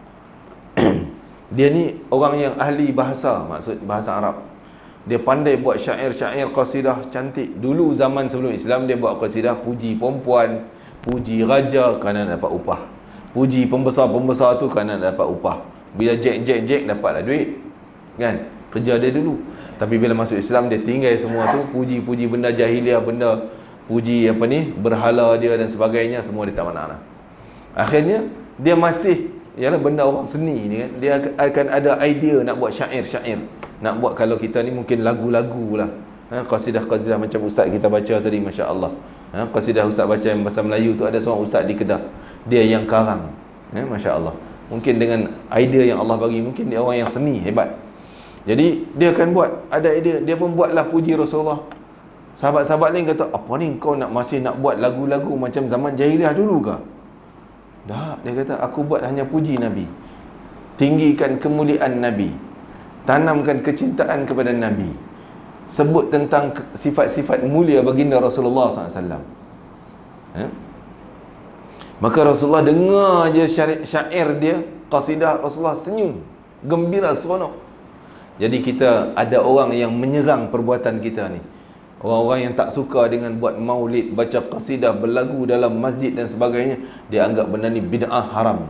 Dia ni orang yang ahli bahasa, maksud bahasa Arab. Dia pandai buat syair-syair, qasidah cantik. Dulu zaman sebelum Islam dia buat qasidah puji perempuan, puji raja kerana dapat upah, puji pembesar-pembesar tu kerana dapat upah. Bila jek-jek-jek dapatlah duit. Kan? Kerja dia dulu. Tapi bila masuk Islam dia tinggal semua tu, puji-puji benda jahiliah, benda puji apa ni, berhala dia dan sebagainya, semua dia tak mana-mana. Akhirnya dia masih, ialah benda orang seni ni kan, dia akan ada idea nak buat syair-syair, nak buat, kalau kita ni mungkin lagu-lagu lah, ha, qasidah-qasidah macam ustaz kita baca tadi, Masya Allah, ha, qasidah ustaz baca yang bahasa Melayu tu, ada seorang ustaz di Kedah, dia yang karang, ha, Masya Allah. Mungkin dengan idea yang Allah bagi, mungkin dia orang yang seni hebat. Jadi dia akan buat, ada idea, dia pun buatlah puji Rasulullah. Sahabat-sahabat lain kata, apa ni kau nak masih nak buat lagu-lagu macam zaman jahiliah dulu ke? Dah, dia kata, aku buat hanya puji Nabi, tinggikan kemuliaan Nabi, tanamkan kecintaan kepada Nabi, sebut tentang sifat-sifat mulia baginda Rasulullah sallallahu alaihi wasallam. Ha? Maka Rasulullah dengar je syair, syair dia, qasidah Rasulullah, senyum, gembira, seronok. Jadi kita ada orang yang menyerang perbuatan kita ni. Orang-orang yang tak suka dengan buat maulid, baca qasidah, berlagu dalam masjid dan sebagainya, dia anggap benda ni bid'ah, haram.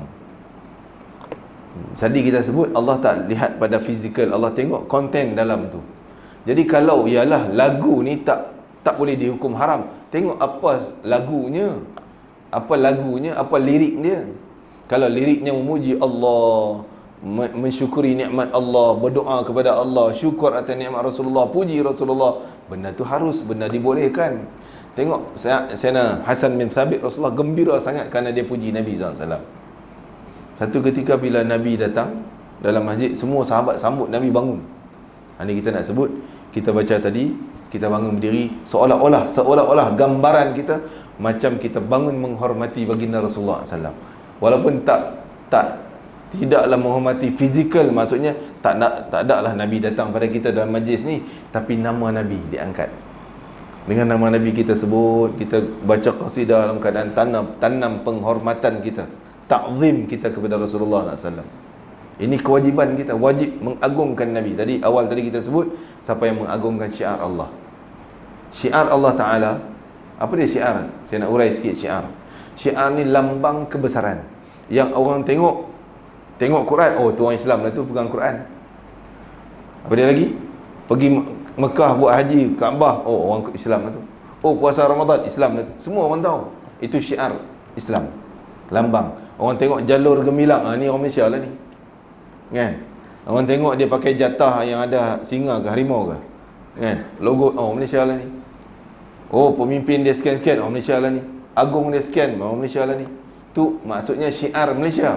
Tadi kita sebut Allah tak lihat pada fizikal, Allah tengok konten dalam tu. Jadi kalau ialah lagu ni tak tak boleh dihukum haram, tengok apa lagunya, apa lagunya, apa lirik dia. Kalau liriknya memuji Allah, mensyukuri nikmat Allah, berdoa kepada Allah, syukur atas nikmat Rasulullah, puji Rasulullah, benda tu harus, benda dibolehkan. Tengok Sayyidina Hasan bin Thabit, Rasulullah gembira sangat kerana dia puji Nabi sallallahu alaihi wasallam. Satu ketika bila Nabi datang dalam masjid, semua sahabat sambut Nabi bangun. Ini kita nak sebut, kita baca tadi, kita bangun berdiri, seolah-olah seolah-olah gambaran kita macam kita bangun menghormati baginda Rasulullah sallallahu alaihi wasallam. Walaupun tak tak tidaklah menghormati fizikal, maksudnya tak nak, tak adaklah Nabi datang pada kita dalam majlis ni, tapi nama Nabi diangkat. Dengan nama Nabi kita sebut, kita baca qasidah dalam keadaan tanam tanam penghormatan kita, ta'zim kita kepada Rasulullah sallallahu alaihi wasallam. Ini kewajiban kita, wajib mengagungkan Nabi. Tadi awal tadi kita sebut, siapa yang mengagungkan syiar Allah. Syiar Allah Ta'ala, apa dia syiar? Saya nak urai sikit syiar. Syiar ni lambang kebesaran, yang orang tengok Tengok Quran, oh tu orang Islam lah tu, pegang Quran. Apa dia lagi? Pergi Mekah buat haji, Kaabah, oh orang Islam lah tu. Oh puasa Ramadan, Islam lah tu. Semua orang tahu. Itu syiar Islam, lambang. Orang tengok jalur gemilang, ah, ni orang Malaysia lah ni. Kan? Orang tengok dia pakai jatah yang ada singa ke harimau ke. Kan? Logo, oh Malaysia lah ni. Oh pemimpin dia sekian-sekian, orang Malaysia lah ni. Agung dia sekian, orang Malaysia lah ni. Tu maksudnya syiar Malaysia,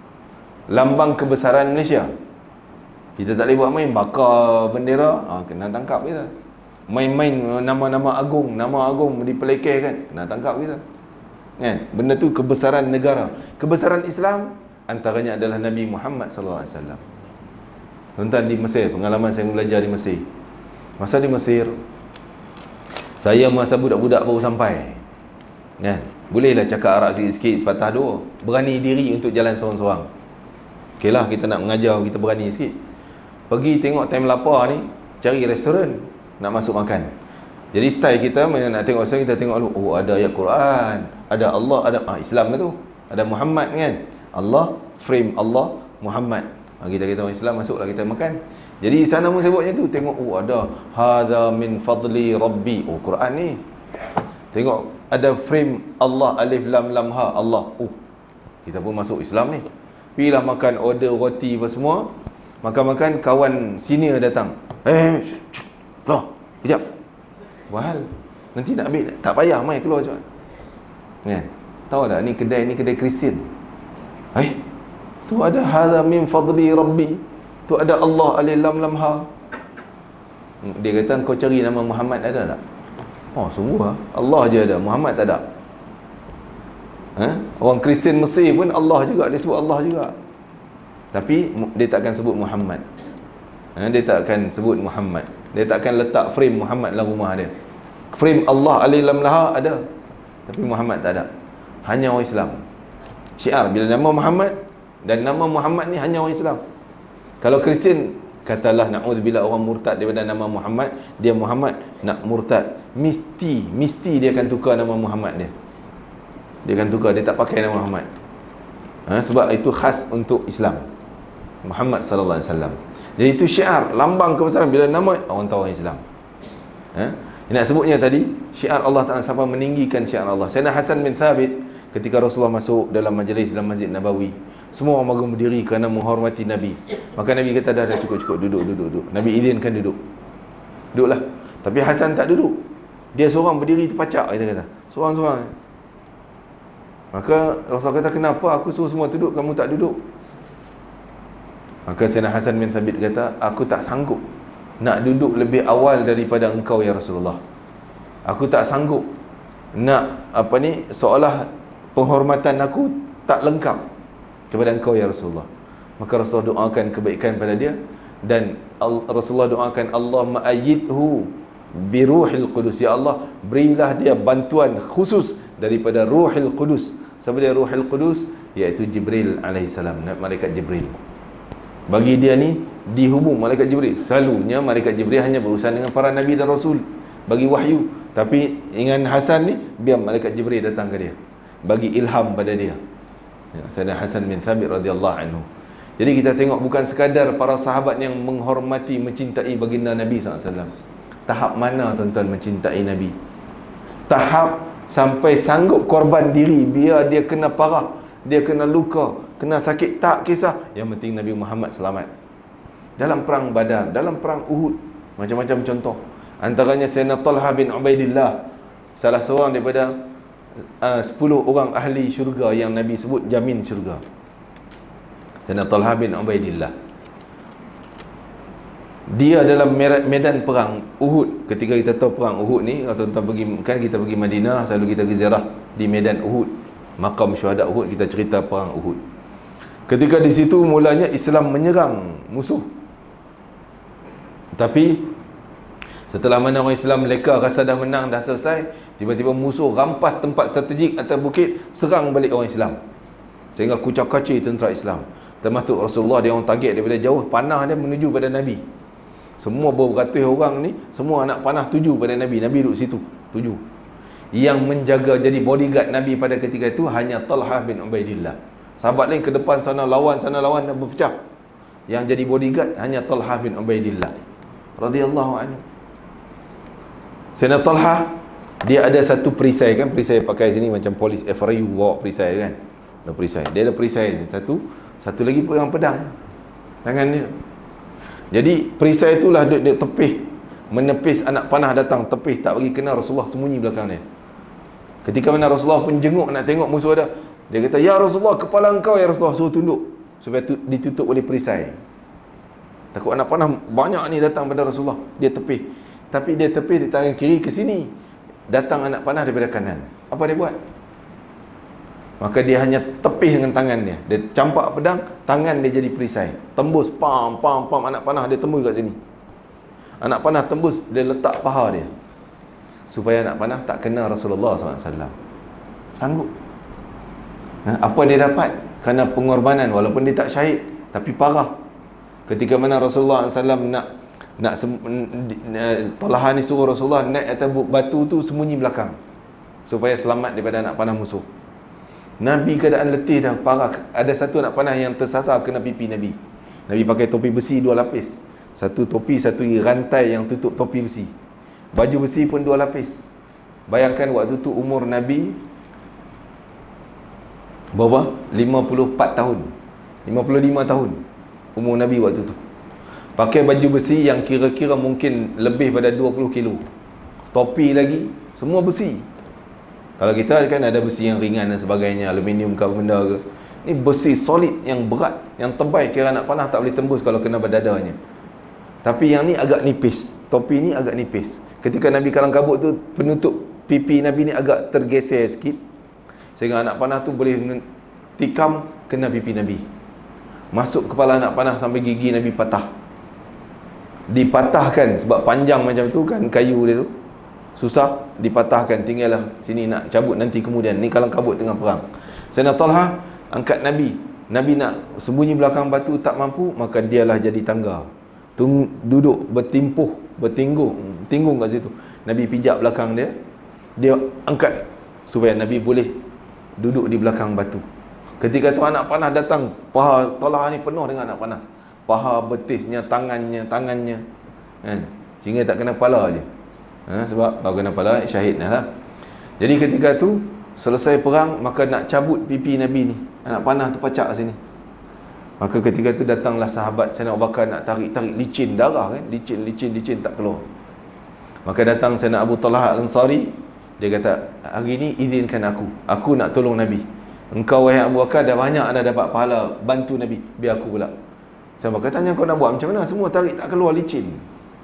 lambang kebesaran Malaysia. Kita tak boleh buat main bakar bendera, ha, kena tangkap kita. Main-main nama-nama agung, nama agung dipelekehkan, kena tangkap kita. Kan? Benda tu kebesaran negara. Kebesaran Islam antaranya adalah Nabi Muhammad sallallahu alaihi wasallam. Tuan-tuan, di Mesir, pengalaman saya belajar di Mesir. Masa di Mesir, Saya masa budak-budak baru sampai, kan? Bolehlah cakap Arab sikit-sikit, sepatah dua. Berani diri untuk jalan seorang-seorang. Okey lah, kita nak mengajar, kita berani sikit. Pergi tengok time lapar ni, cari restoran nak masuk makan. Jadi style kita nak tengok restoran, kita tengok dulu, oh ada ayat Quran, ada Allah, ada ah, Islam ke tu, ada Muhammad kan, Allah, frame Allah, Muhammad. Ha, kita kata orang Islam, masuklah kita makan. Jadi sana pun saya buat macam tu, tengok oh ada hadza min fadli rabbi, oh Quran ni. Tengok ada frame Allah, alif lam lam ha, Allah. Oh, kita pun masuk Islam ni. Pergilah makan, order roti apa semua. Makan-makan, kawan senior datang. Eh, loh, kejap. Wahal, nanti nak ambil, tak payah, mai keluar cepat. Kan? Tahu tak, ni kedai ni kedai Kristian. Eh, tu ada hadza min fadli rabbi. Tu ada Allah, alif lam lam ha. Dia kata, kau cari nama Muhammad ada tak? Oh, sungguh lah. Allah je ada, Muhammad tak ada. Ha? Orang Kristian Mesir pun Allah juga, dia sebut Allah juga. Tapi dia takkan sebut Muhammad. Ha? Dia takkan sebut Muhammad. Dia takkan letak frame Muhammad dalam rumah dia. Frame Allah, alif lam lam ha ada, tapi Muhammad tak ada. Hanya orang Islam. Syiar bila nama Muhammad, dan nama Muhammad ni hanya orang Islam. Kalau Kristian, katalah na'udzubillah orang murtad daripada nama Muhammad, dia Muhammad nak murtad, mesti mesti dia akan tukar nama Muhammad dia. Dia akan tukar, dia tak pakai nama Muhammad. Ha, sebab itu khas untuk Islam, Muhammad sallallahu alaihi wasallam. Jadi itu syiar, lambang kebesaran. Bila nama, orang tahu orang Islam. Ha? Nak sebutnya tadi, syiar Allah Ta'ala, siapa meninggikan syiar Allah. Sayyidina Hasan bin Thabit, ketika Rasulullah masuk dalam majlis dalam Masjid Nabawi, semua orang bangun berdiri kerana menghormati Nabi. Maka Nabi kata, dah dah cukup-cukup, duduk, duduk, duduk. Nabi izinkan duduk. Duduklah. Tapi Hasan tak duduk. Dia seorang berdiri terpacak, kita kata. Seorang-seorang. Maka Rasulullah kata, kenapa aku suruh semua duduk, kamu tak duduk? Maka Sayyidina Hasan bin Thabit kata, aku tak sanggup nak duduk lebih awal daripada engkau ya Rasulullah. Aku tak sanggup nak apa ni, seolah penghormatan aku tak lengkap kepada engkau ya Rasulullah. Maka Rasulullah doakan kebaikan pada dia, dan Rasulullah doakan, Allahumma ayyidhu biruhil qudus, ya Allah berilah dia bantuan khusus daripada Ruhil Qudus. Siapa dia Ruhil Qudus? Iaitu Jibril alaihissalam, malaikat Jibril. Bagi dia ni dihubung malaikat Jibril. Selalunya malaikat Jibril hanya berurusan dengan para nabi dan rasul, bagi wahyu. Tapi dengan Hasan ni, biar malaikat Jibril datang ke dia, bagi ilham pada dia. Ya, Sayyidina Hasan bin Thabit radhiyallahu anhu. Jadi kita tengok, bukan sekadar para sahabat yang menghormati, mencintai baginda Nabi sallallahu alaihi wasallam. Tahap mana tuan-tuan mencintai Nabi? Tahap sampai sanggup korban diri, biar dia kena parah, dia kena luka, kena sakit, tak kisah, yang penting Nabi Muhammad selamat. Dalam perang Badar, dalam perang Uhud, macam-macam contoh. Antaranya Sayyidina Talha bin Ubaidillah, salah seorang daripada uh, sepuluh orang ahli syurga yang Nabi sebut jamin syurga. Sayyidina Talha bin Ubaidillah, dia dalam medan perang Uhud. Ketika kita tahu perang Uhud ni, kalau tuan-tuan pergi, kan kita pergi Madinah, selalu kita pergi ziarah di medan Uhud, makam syuhada Uhud, kita cerita perang Uhud. Ketika di situ mulanya Islam menyerang musuh, tapi setelah mana orang Islam mereka rasa dah menang, dah selesai, tiba-tiba musuh rampas tempat strategik atas bukit, serang balik orang Islam, sehingga kucak-kacir tentera Islam. Termasuk Rasulullah, dia orang target daripada jauh, panah dia menuju pada Nabi. Semua beratus orang ni, semua anak panah tuju pada Nabi. Nabi duduk situ, tuju. Yang menjaga, jadi bodyguard Nabi pada ketika itu hanya Talha bin Ubaidillah. Sahabat lain ke depan sana lawan, sana lawan, dan berpecah. Yang jadi bodyguard hanya Talha bin Ubaidillah radhiyallahu anhu. Sayyidina Talha, dia ada satu perisai, kan perisai pakai sini macam polis F R U bawa perisai kan. Ada perisai. Dia ada perisai satu, satu lagi pegang pedang tangan dia. Jadi perisai itulah dia, dia tepih, menepis anak panah datang, tepih tak bagi kena Rasulullah, sembunyi belakang dia. Ketika mana Rasulullah pun jenguk nak tengok musuh ada, dia kata, ya Rasulullah, kepala engkau ya Rasulullah, suruh tunduk supaya tu, ditutup oleh perisai. Takut anak panah banyak ni datang pada Rasulullah, dia tepih. Tapi dia tepih di tangan kiri ke sini, datang anak panah daripada kanan. Apa dia buat? Maka dia hanya tepih dengan tangan dia. Dia campak pedang, tangan dia jadi perisai. Tembus, pam, pam, pam, anak panah dia tembus kat sini. Anak panah tembus, dia letak paha dia. supaya anak panah tak kena Rasulullah sallallahu alaihi wasallam. Sanggup. Ha, apa dia dapat? Kerana pengorbanan, walaupun dia tak syahid, tapi parah. Ketika mana Rasulullah sallallahu alaihi wasallam nak nak Talha ni suruh Rasulullah naik atas batu tu sembunyi belakang supaya selamat daripada anak panah musuh. Nabi keadaan letih dah parah. Ada satu anak panah yang tersasar kena pipi Nabi. Nabi pakai topi besi dua lapis. Satu topi, satu rantai yang tutup topi besi. Baju besi pun dua lapis. Bayangkan waktu tu umur Nabi berapa? lima puluh empat tahun, lima puluh lima tahun umur Nabi waktu tu. Pakai baju besi yang kira-kira mungkin lebih pada dua puluh kilo. Topi lagi, semua besi. Kalau kita kan ada besi yang ringan dan sebagainya, aluminium ke apa benda ke. Ni besi solid yang berat, yang tebal, kira anak panah tak boleh tembus kalau kena berdadanya. Tapi yang ni agak nipis. Topi ni agak nipis. Ketika Nabi kalang kabut tu, penutup pipi Nabi ni agak tergeser sikit, sehingga anak panah tu boleh tikam kena pipi Nabi. Masuk kepala anak panah sampai gigi Nabi patah. Dipatahkan sebab panjang macam tu kan kayu dia tu. Susah dipatahkan, tinggallah sini nak cabut nanti kemudian. Ni kalang kabut tengah perang. Sayyidina Talha angkat Nabi. Nabi nak sembunyi belakang batu tak mampu, maka dialah jadi tangga. Tung, duduk bertimpuh, bertinggung, tinggung kat situ. Nabi pijak belakang dia. Dia angkat supaya Nabi boleh duduk di belakang batu. Ketika tu anak panah datang, paha Talha ni penuh dengan anak panah. Paha, betisnya, tangannya, tangannya. Kan? Sehingga tak kena kepala je. Ha, sebab kalau kena kepala, syahid dah lah. Jadi ketika tu, selesai perang, maka nak cabut pipi Nabi ni. Anak panah tu pacak sini. Maka ketika tu datanglah sahabat Sayyidina Abu Bakar nak tarik-tarik, licin darah kan. Licin, licin, licin tak keluar. Maka datang Sayyidina Abu Talha Al-Ansari. Dia kata, hari ni izinkan aku. Aku nak tolong Nabi. Engkau wahai Abu Bakar dah banyak anda dapat pahala bantu Nabi. Biar aku pula. Sahabat kata, tanya kau nak buat macam mana? Semua tarik tak keluar, licin.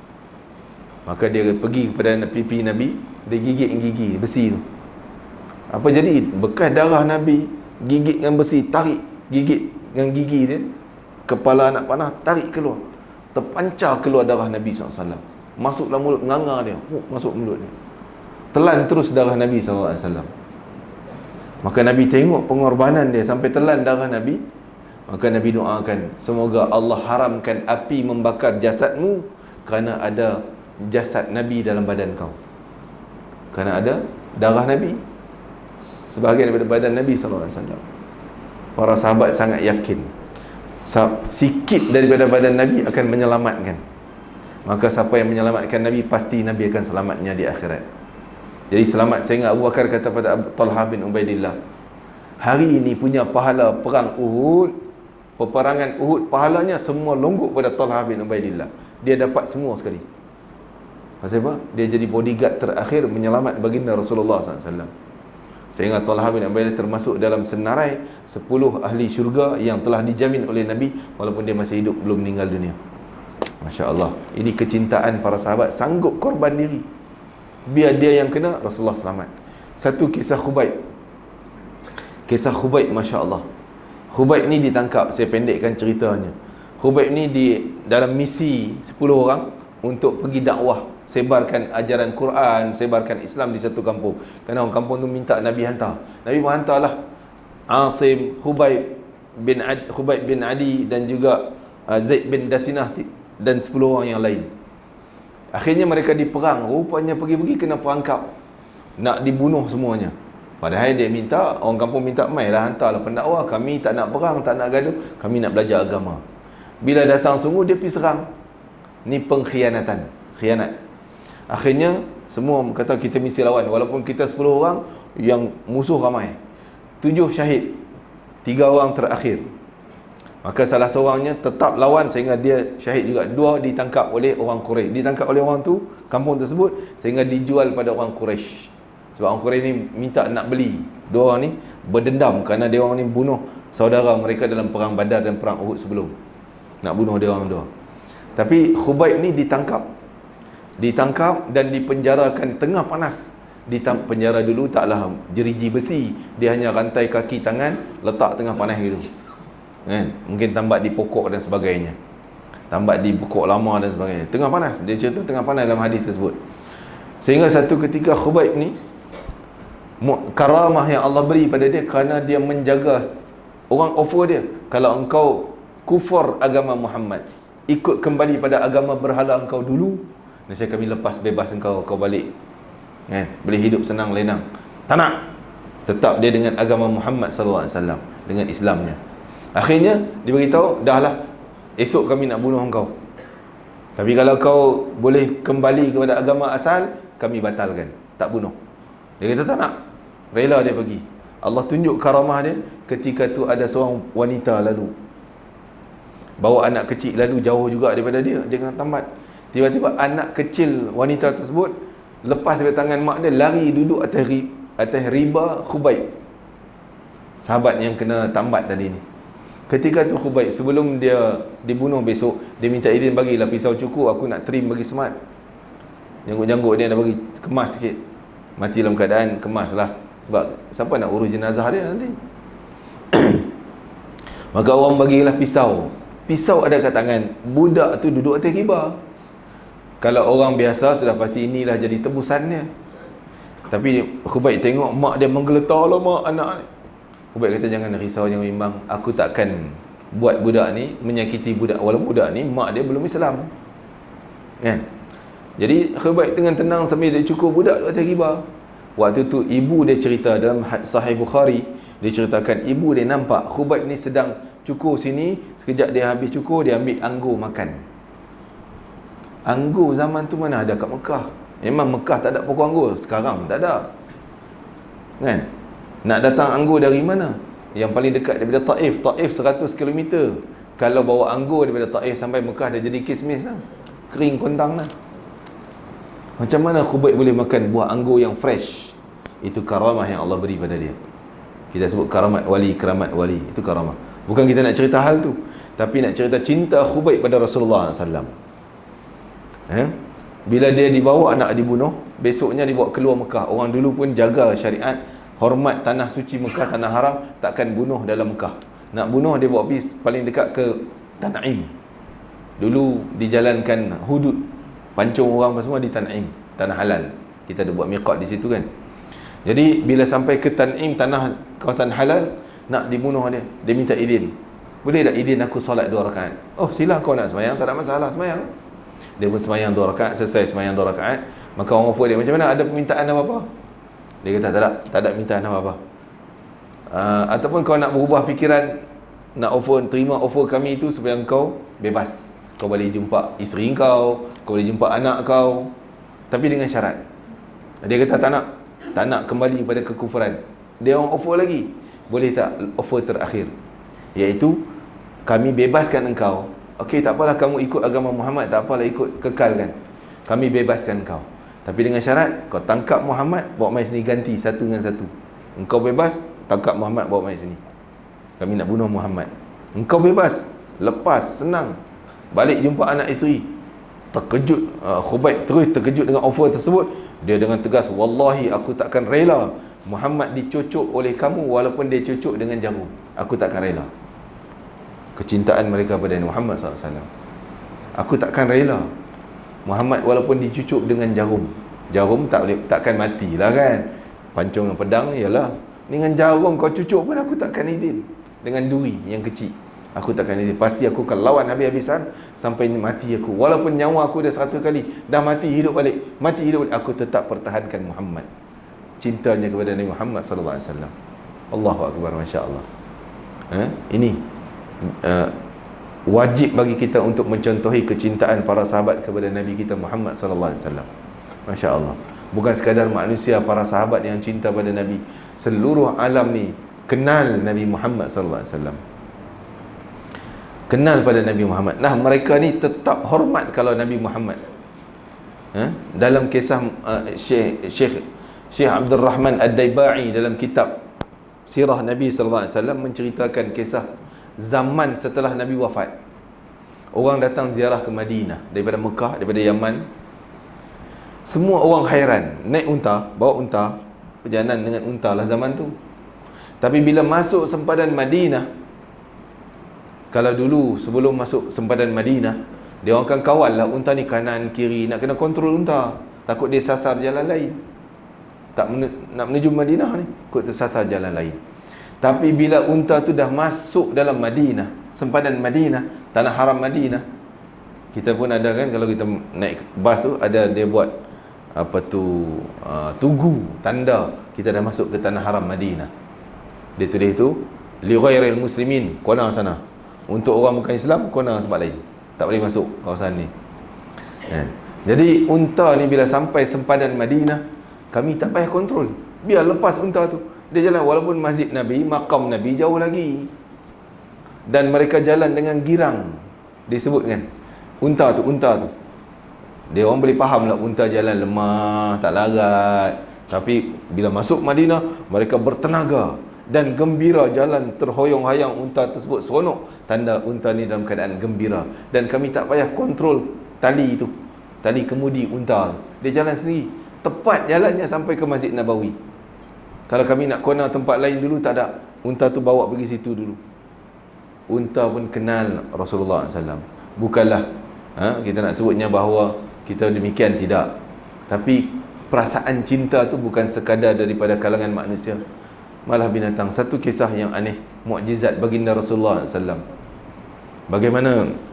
Maka dia pergi kepada pipi Nabi. Dia gigit gigi besi tu. Apa jadi? Bekas darah Nabi, gigit dengan besi, tarik, gigit dengan gigi dia, kepala anak panah tarik keluar, terpancar keluar darah Nabi sallallahu alaihi wasallam. Masuk dalam mulut, nganga dia, oh, masuk mulut dia, telan terus darah Nabi sallallahu alaihi wasallam. Maka Nabi tengok pengorbanan dia sampai telan darah Nabi. Maka Nabi doakan, semoga Allah haramkan api membakar jasadmu kerana ada jasad Nabi dalam badan kau, kerana ada darah Nabi sebahagian daripada badan Nabi sallallahu alaihi wasallam. Para sahabat sangat yakin sikit daripada badan Nabi akan menyelamatkan. Maka siapa yang menyelamatkan Nabi, pasti Nabi akan selamatnya di akhirat. Jadi selamat. Sehingga Abu Bakar kata pada Talha bin Ubaidillah, hari ini punya pahala perang Uhud, peperangan Uhud, pahalanya semua longgok pada Talha bin Ubaidillah. Dia dapat semua sekali. Pasal apa? Dia jadi bodyguard terakhir menyelamat baginda Rasulullah sallallahu alaihi wasallam. Sehingga Talha bin Ubaidillah termasuk dalam senarai sepuluh ahli syurga yang telah dijamin oleh Nabi walaupun dia masih hidup, belum meninggal dunia. Masya Allah. Ini kecintaan para sahabat, sanggup korban diri biar dia yang kena, Rasulullah selamat. Satu kisah Khubayb. Kisah Khubayb, Masya Allah. Khubayb ni ditangkap, saya pendekkan ceritanya. Khubayb ni di dalam misi sepuluh orang untuk pergi dakwah, sebarkan ajaran Quran, sebarkan Islam di satu kampung. Kerana orang kampung tu minta Nabi hantar. Nabi pun hantarlah Asim, Khubayb bin Ad, Khubayb bin Adi dan juga uh, Zaid bin Dathinah dan sepuluh orang yang lain. Akhirnya mereka diperang. Rupanya pergi-pergi kena perangkap, nak dibunuh semuanya. Padahal dia minta, orang kampung minta, mailah hantarlah pendakwa, kami tak nak perang, tak nak gaduh, kami nak belajar agama. Bila datang semua, dia pergi serang. Ni pengkhianatan, khianat. Akhirnya semua kata kita mesti lawan, walaupun kita sepuluh orang, yang musuh ramai. Tujuh syahid, tiga orang terakhir. Maka salah seorangnya tetap lawan sehingga dia syahid juga. Dua ditangkap oleh orang Quraisy. Ditangkap oleh orang tu, kampung tersebut, sehingga dijual pada orang Quraisy. Sebab orang Quraisy ni minta nak beli. Dua orang ni berdendam kerana dia orang ni bunuh saudara mereka dalam perang Badar dan perang Uhud sebelum. Nak bunuh dia orang dua. Tapi Khubayb ni ditangkap. Ditangkap dan dipenjarakan tengah panas. Di penjara dulu taklah jeriji besi, dia hanya rantai kaki tangan, letak tengah panas gitu. Kan? Mungkin tambat di pokok dan sebagainya. Tambat di pokok lama dan sebagainya. Tengah panas. Dia cerita tengah panas dalam hadis tersebut. Sehingga satu ketika Khubayb ni, karamah yang Allah beri pada dia kerana dia menjaga. Orang offer dia, kalau engkau kufur agama Muhammad, ikut kembali pada agama berhala engkau dulu, nescaya kami lepas bebas engkau, kau balik, kan? Boleh hidup senang lenang. Tak nak, tetap dia dengan agama Muhammad sallallahu alaihi wasallam, dengan Islamnya. Akhirnya dia beritahu, dahlah, esok kami nak bunuh engkau, tapi kalau kau boleh kembali kepada agama asal, kami batalkan, tak bunuh. Dia kata tak nak, rela dia pergi. Allah tunjuk karamah dia ketika tu ada seorang wanita lalu bawa anak kecil, lalu jauh juga daripada dia, dia kena tambat. Tiba-tiba anak kecil wanita tersebut lepas dari tangan mak dia, lari duduk atas rib, atas riba Khubayb, sahabat yang kena tambat tadi ni. Ketika tu Khubayb, sebelum dia dibunuh besok, dia minta izin, bagilah pisau cukur, aku nak trim bagi semat. Janggut-janggut dia nak bagi kemas sikit, mati dalam keadaan kemas lah, sebab siapa nak urus jenazah dia nanti. Maka orang bagilah pisau. Pisau ada kat tangan, budak tu duduk atas riba. Kalau orang biasa sudah pasti inilah jadi tebusannya. Tapi Khubayb tengok mak dia menggeletar lah mak anak ni. Khubayb kata, jangan risau, jangan bimbang, aku takkan buat budak ni menyakiti budak, walaupun budak ni mak dia belum Islam, kan? Jadi Khubayb dengan tenang sambil dia cukur budak atas riba. Waktu tu ibu dia cerita dalam Sahih Bukhari, dia ceritakan ibu dia nampak Khubayb ni sedang cukur sini, sekejap dia habis cukur, dia ambil anggur makan. Anggur zaman tu mana ada kat Mekah? Memang Mekah tak ada pokok anggur, sekarang tak ada, kan? Nak datang anggur dari mana? Yang paling dekat daripada Taif. Taif seratus kilometer. Kalau bawa anggur daripada Taif sampai Mekah, dah jadi kismis lah, kering kontang lah. Macam mana Khubayb boleh makan buah anggur yang fresh? Itu karamah yang Allah beri pada dia. Kita sebut karamat wali, keramat wali. Itu karamah. Bukan kita nak cerita hal tu, tapi nak cerita cinta Khubayb pada Rasulullah sallallahu alaihi wasallam. Eh? Bila dia dibawa, anak dibunuh, besoknya dibawa keluar Mekah. Orang dulu pun jaga syariat, hormat tanah suci Mekah, tanah haram, takkan bunuh dalam Mekah. Nak bunuh, dia bawa pergi paling dekat ke Tan'im. Dulu dijalankan hudud, pancung orang semua di Tan'im, tanah halal. Kita ada buat miqat di situ, kan? Jadi bila sampai ke Tan'im, tanah kawasan halal, nak dibunuh dia, dia minta izin. Boleh tak izin aku solat dua rakaat? Oh, sila kau nak semayang, tak ada masalah, semayang. Dia pun semayang dua rakaat, selesai semayang dua rakaat. Maka orang offer dia, macam mana, ada permintaan apa-apa? Dia kata tak ada, tak ada mintaan apa-apa. Uh, ataupun kau nak berubah fikiran, nak offer, terima offer kami itu supaya kau bebas, kau boleh jumpa isteri kau, kau boleh jumpa anak kau, tapi dengan syarat. Dia kata tak nak, tak nak kembali pada kekufuran. Dia orang offer lagi, boleh tak offer terakhir, iaitu kami bebaskan engkau. Okey, tak apalah kamu ikut agama Muhammad, tak apalah, ikut kekalkan, kami bebaskan engkau, tapi dengan syarat kau tangkap Muhammad, bawa mai sini, ganti satu dengan satu. Engkau bebas, tangkap Muhammad, bawa mai sini, kami nak bunuh Muhammad. Engkau bebas, lepas, senang, balik jumpa anak isteri. Terkejut uh, Khubayb, terus terkejut dengan offer tersebut. Dia dengan tegas, wallahi aku takkan rela Muhammad dicucuk oleh kamu walaupun dia cucuk dengan jarum. Aku takkan rela. Kecintaan mereka pada Muhammad sallallahu alaihi wasallam. Aku takkan rela Muhammad walaupun dicucuk dengan jarum. Jarum tak boleh, takkan matilah, kan? Pancung dengan pedang, ialah. Dengan jarum kau cucuk pun aku takkan izin. Dengan duri yang kecil, aku takkan izin. Pasti aku akan lawan habis-habisan sampai mati aku. Walaupun nyawa aku dah seratus kali, dah mati hidup balik, mati hidup balik, aku tetap pertahankan Muhammad. Cintanya kepada Nabi Muhammad sallallahu alaihi wasallam. Allahu akbar, masya-Allah. Eh? Ini uh, wajib bagi kita untuk mencontohi kecintaan para sahabat kepada Nabi kita Muhammad sallallahu alaihi wasallam. Masya-Allah. Bukan sekadar manusia, para sahabat yang cinta pada Nabi, seluruh alam ni kenal Nabi Muhammad sallallahu alaihi wasallam. Kenal pada Nabi Muhammad. Nah, mereka ni tetap hormat kalau Nabi Muhammad. Ha? Dalam kisah uh, Syekh Syekh Syekh Abdul Rahman Ad-Daibai dalam kitab Sirah Nabi sallallahu alaihi wasallam menceritakan kisah zaman setelah Nabi wafat. Orang datang ziarah ke Madinah daripada Mekah, daripada Yaman. Semua orang hairan, naik unta, bawa unta, perjalanan dengan unta lah zaman tu. Tapi bila masuk sempadan Madinah, kalau dulu sebelum masuk sempadan Madinah, dia orang akan kawal lah unta ni kanan kiri, nak kena kontrol unta. Takut dia sasar jalan lain. Tak men- nak menuju Madinah ni, takut tersasar jalan lain. Tapi bila unta tu dah masuk dalam Madinah, sempadan Madinah, tanah haram Madinah, kita pun ada kan, kalau kita naik bas tu ada dia buat apa tu uh, tugu, tanda kita dah masuk ke tanah haram Madinah. Dia tulis tu li ghairil muslimin, kona sana. Untuk orang bukan Islam, kona tempat lain. Tak boleh masuk kawasan ni. Kan? Jadi unta ni bila sampai sempadan Madinah, kami tak payah kontrol. Biar lepas unta tu, dia jalan. Walaupun masjid Nabi, makam Nabi jauh lagi, dan mereka jalan dengan girang, disebut kan, unta tu, unta tu dia orang boleh faham lah, unta jalan lemah, tak larat. Tapi bila masuk Madinah, mereka bertenaga dan gembira, jalan terhoyong-hayang unta tersebut, seronok. Tanda unta ni dalam keadaan gembira. Dan kami tak payah kontrol tali tu, tali kemudi unta, dia jalan sendiri. Tepat jalannya sampai ke Masjid Nabawi. Kalau kami nak kona tempat lain dulu, tak ada. Unta tu bawa pergi situ dulu. Unta pun kenal Rasulullah sallallahu alaihi wasallam. Bukanlah ha, kita nak sebutnya bahawa kita demikian, tidak. Tapi perasaan cinta tu bukan sekadar daripada kalangan manusia, malah binatang. Satu kisah yang aneh, mukjizat baginda Rasulullah sallallahu alaihi wasallam. Bagaimana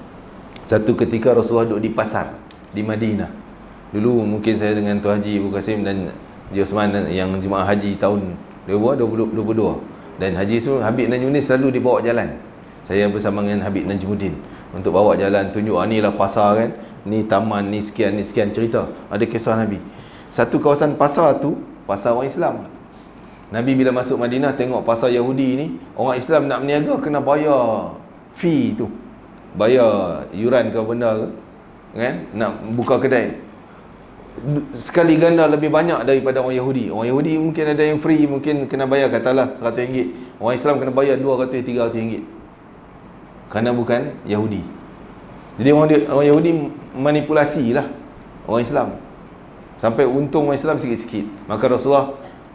satu ketika Rasulullah duduk di pasar di Madinah. Dulu mungkin saya dengan Tuan Haji Abu Kasim dan Haji Osman yang jemaah haji tahun dua ribu dua puluh dua, dan Haji semua, Habib Najmuddin selalu dibawa jalan. Saya bersama dengan Habib Najmuddin untuk bawa jalan, tunjuk, ah, ni lah pasar kan, ni taman, ni sekian, ni sekian, cerita. Ada kisah Nabi. Satu kawasan pasar tu, pasar orang Islam. Nabi bila masuk Madinah, tengok pasar Yahudi ni, orang Islam nak berniaga kena bayar fee tu, bayar yuran ke benda ke, kan, nak buka kedai. Sekali ganda lebih banyak daripada orang Yahudi. Orang Yahudi mungkin ada yang free, mungkin kena bayar katalah seratus ringgit. Orang Islam kena bayar dua ratus tiga ratus ringgit, kerana bukan Yahudi. Jadi orang, orang Yahudi manipulasi lah orang Islam, sampai untung orang Islam sikit-sikit. Maka Rasulullah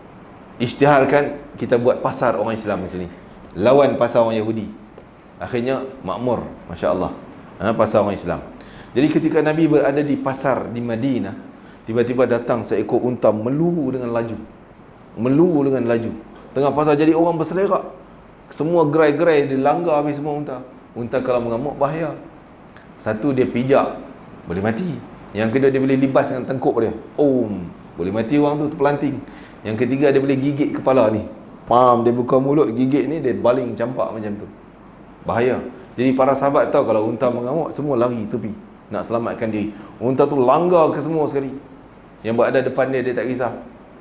isytiharkan, kita buat pasar orang Islam macam ni, lawan pasar orang Yahudi. Akhirnya makmur, Masya Allah, ha, pasar orang Islam. Jadi ketika Nabi berada di pasar di Madinah, tiba-tiba datang seekor unta meluru dengan laju. Meluru dengan laju tengah pasar, jadi orang berselerak. Semua gerai-gerai dilanggar habis semua unta. Unta kalau mengamuk bahaya. Satu, dia pijak, boleh mati. Yang kedua, dia boleh libas dengan tengkuk dia, om, boleh mati orang tu, terpelanting. Yang ketiga, dia boleh gigit kepala ni, pam, dia buka mulut gigit ni, dia baling campak macam tu, bahaya. Jadi para sahabat tahu kalau unta mengamuk, semua lari tepi nak selamatkan diri. Unta tu langgar ke semua sekali. Yang berada depan dia, dia tak kisah.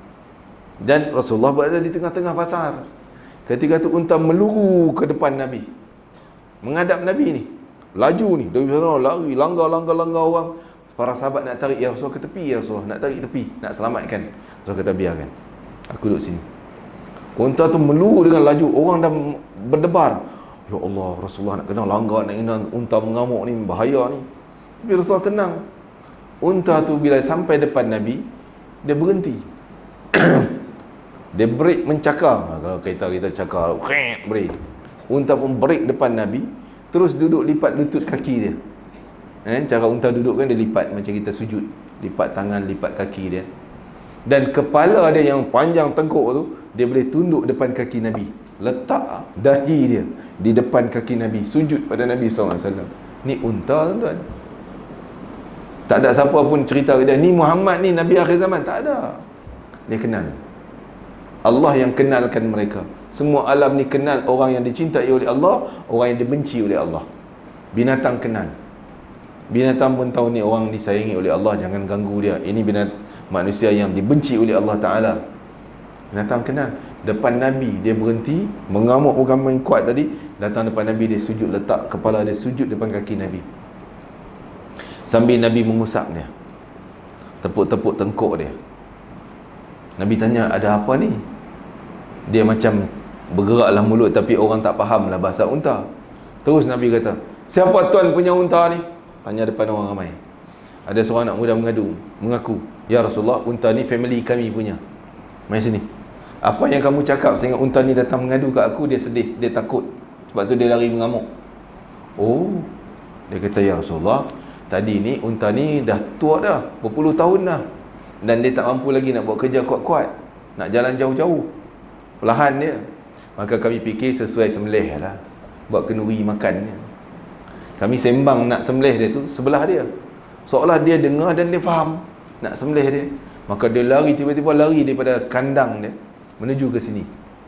Dan Rasulullah berada di tengah-tengah pasar. Ketika tu unta meluru ke depan Nabi, menghadap Nabi ni, laju ni, dari sana lari, langgar, langgar, langgar orang. Para sahabat nak tarik, ya Rasulullah, ke tepi, ya Rasulullah, nak tarik tepi, nak selamatkan. Rasulullah kata, biarkan, aku duduk sini. Unta tu meluru dengan laju, orang dah berdebar. Ya Allah, Rasulullah nak kena langgar, nak kena unta mengamuk ni, bahaya ni. Tapi Rasulullah tenang. Unta tu bila sampai depan Nabi, dia berhenti. Dia break mencakar. Kalau kita kita cakar, break. Unta pun break depan Nabi, terus duduk lipat lutut kaki dia. Eh, cara unta duduk kan, dia lipat macam kita sujud, lipat tangan, lipat kaki dia. Dan kepala dia yang panjang tengkuk tu, dia boleh tunduk depan kaki Nabi, letak dahi dia di depan kaki Nabi, sujud pada Nabi sallallahu alaihi wasallam. Ni unta, tuan-tuan. Tak ada siapa pun cerita ke dia, ni Muhammad ni Nabi akhir zaman. Tak ada. Dia kenal. Allah yang kenalkan mereka. Semua alam ni kenal orang yang dicintai oleh Allah, orang yang dibenci oleh Allah. Binatang kenal. Binatang pun tahu ni orang disayangi oleh Allah, jangan ganggu dia. Ini binat manusia yang dibenci oleh Allah Ta'ala. Binatang kenal. Depan Nabi dia berhenti, mengamuk bukan main kuat tadi. Datang depan Nabi, dia sujud, letak kepala dia sujud depan kaki Nabi. Sambil Nabi mengusap dia, tepuk-tepuk tengkuk dia. Nabi tanya, ada apa ni? Dia macam bergeraklah mulut, tapi orang tak faham lah bahasa unta. Terus Nabi kata, siapa tuan punya unta ni? Tanya depan orang ramai. Ada seorang anak muda mengadu, mengaku, ya Rasulullah, unta ni family kami punya. Mari sini. Apa yang kamu cakap sehingga unta ni datang mengadu kat aku? Dia sedih, dia takut, sebab tu dia lari mengamuk. Oh, dia kata, ya Rasulullah, tadi ni unta ni dah tua dah, berpuluh tahun dah. dan dia tak mampu lagi nak buat kerja kuat-kuat, nak jalan jauh-jauh, perlahan dia, maka kami fikir sesuai sembelih lah, buat kenduri makannya. Kami sembang nak sembelih dia tu sebelah dia, seolah dia dengar dan dia faham nak sembelih dia. Maka dia lari, tiba-tiba lari daripada kandang dia menuju ke sini.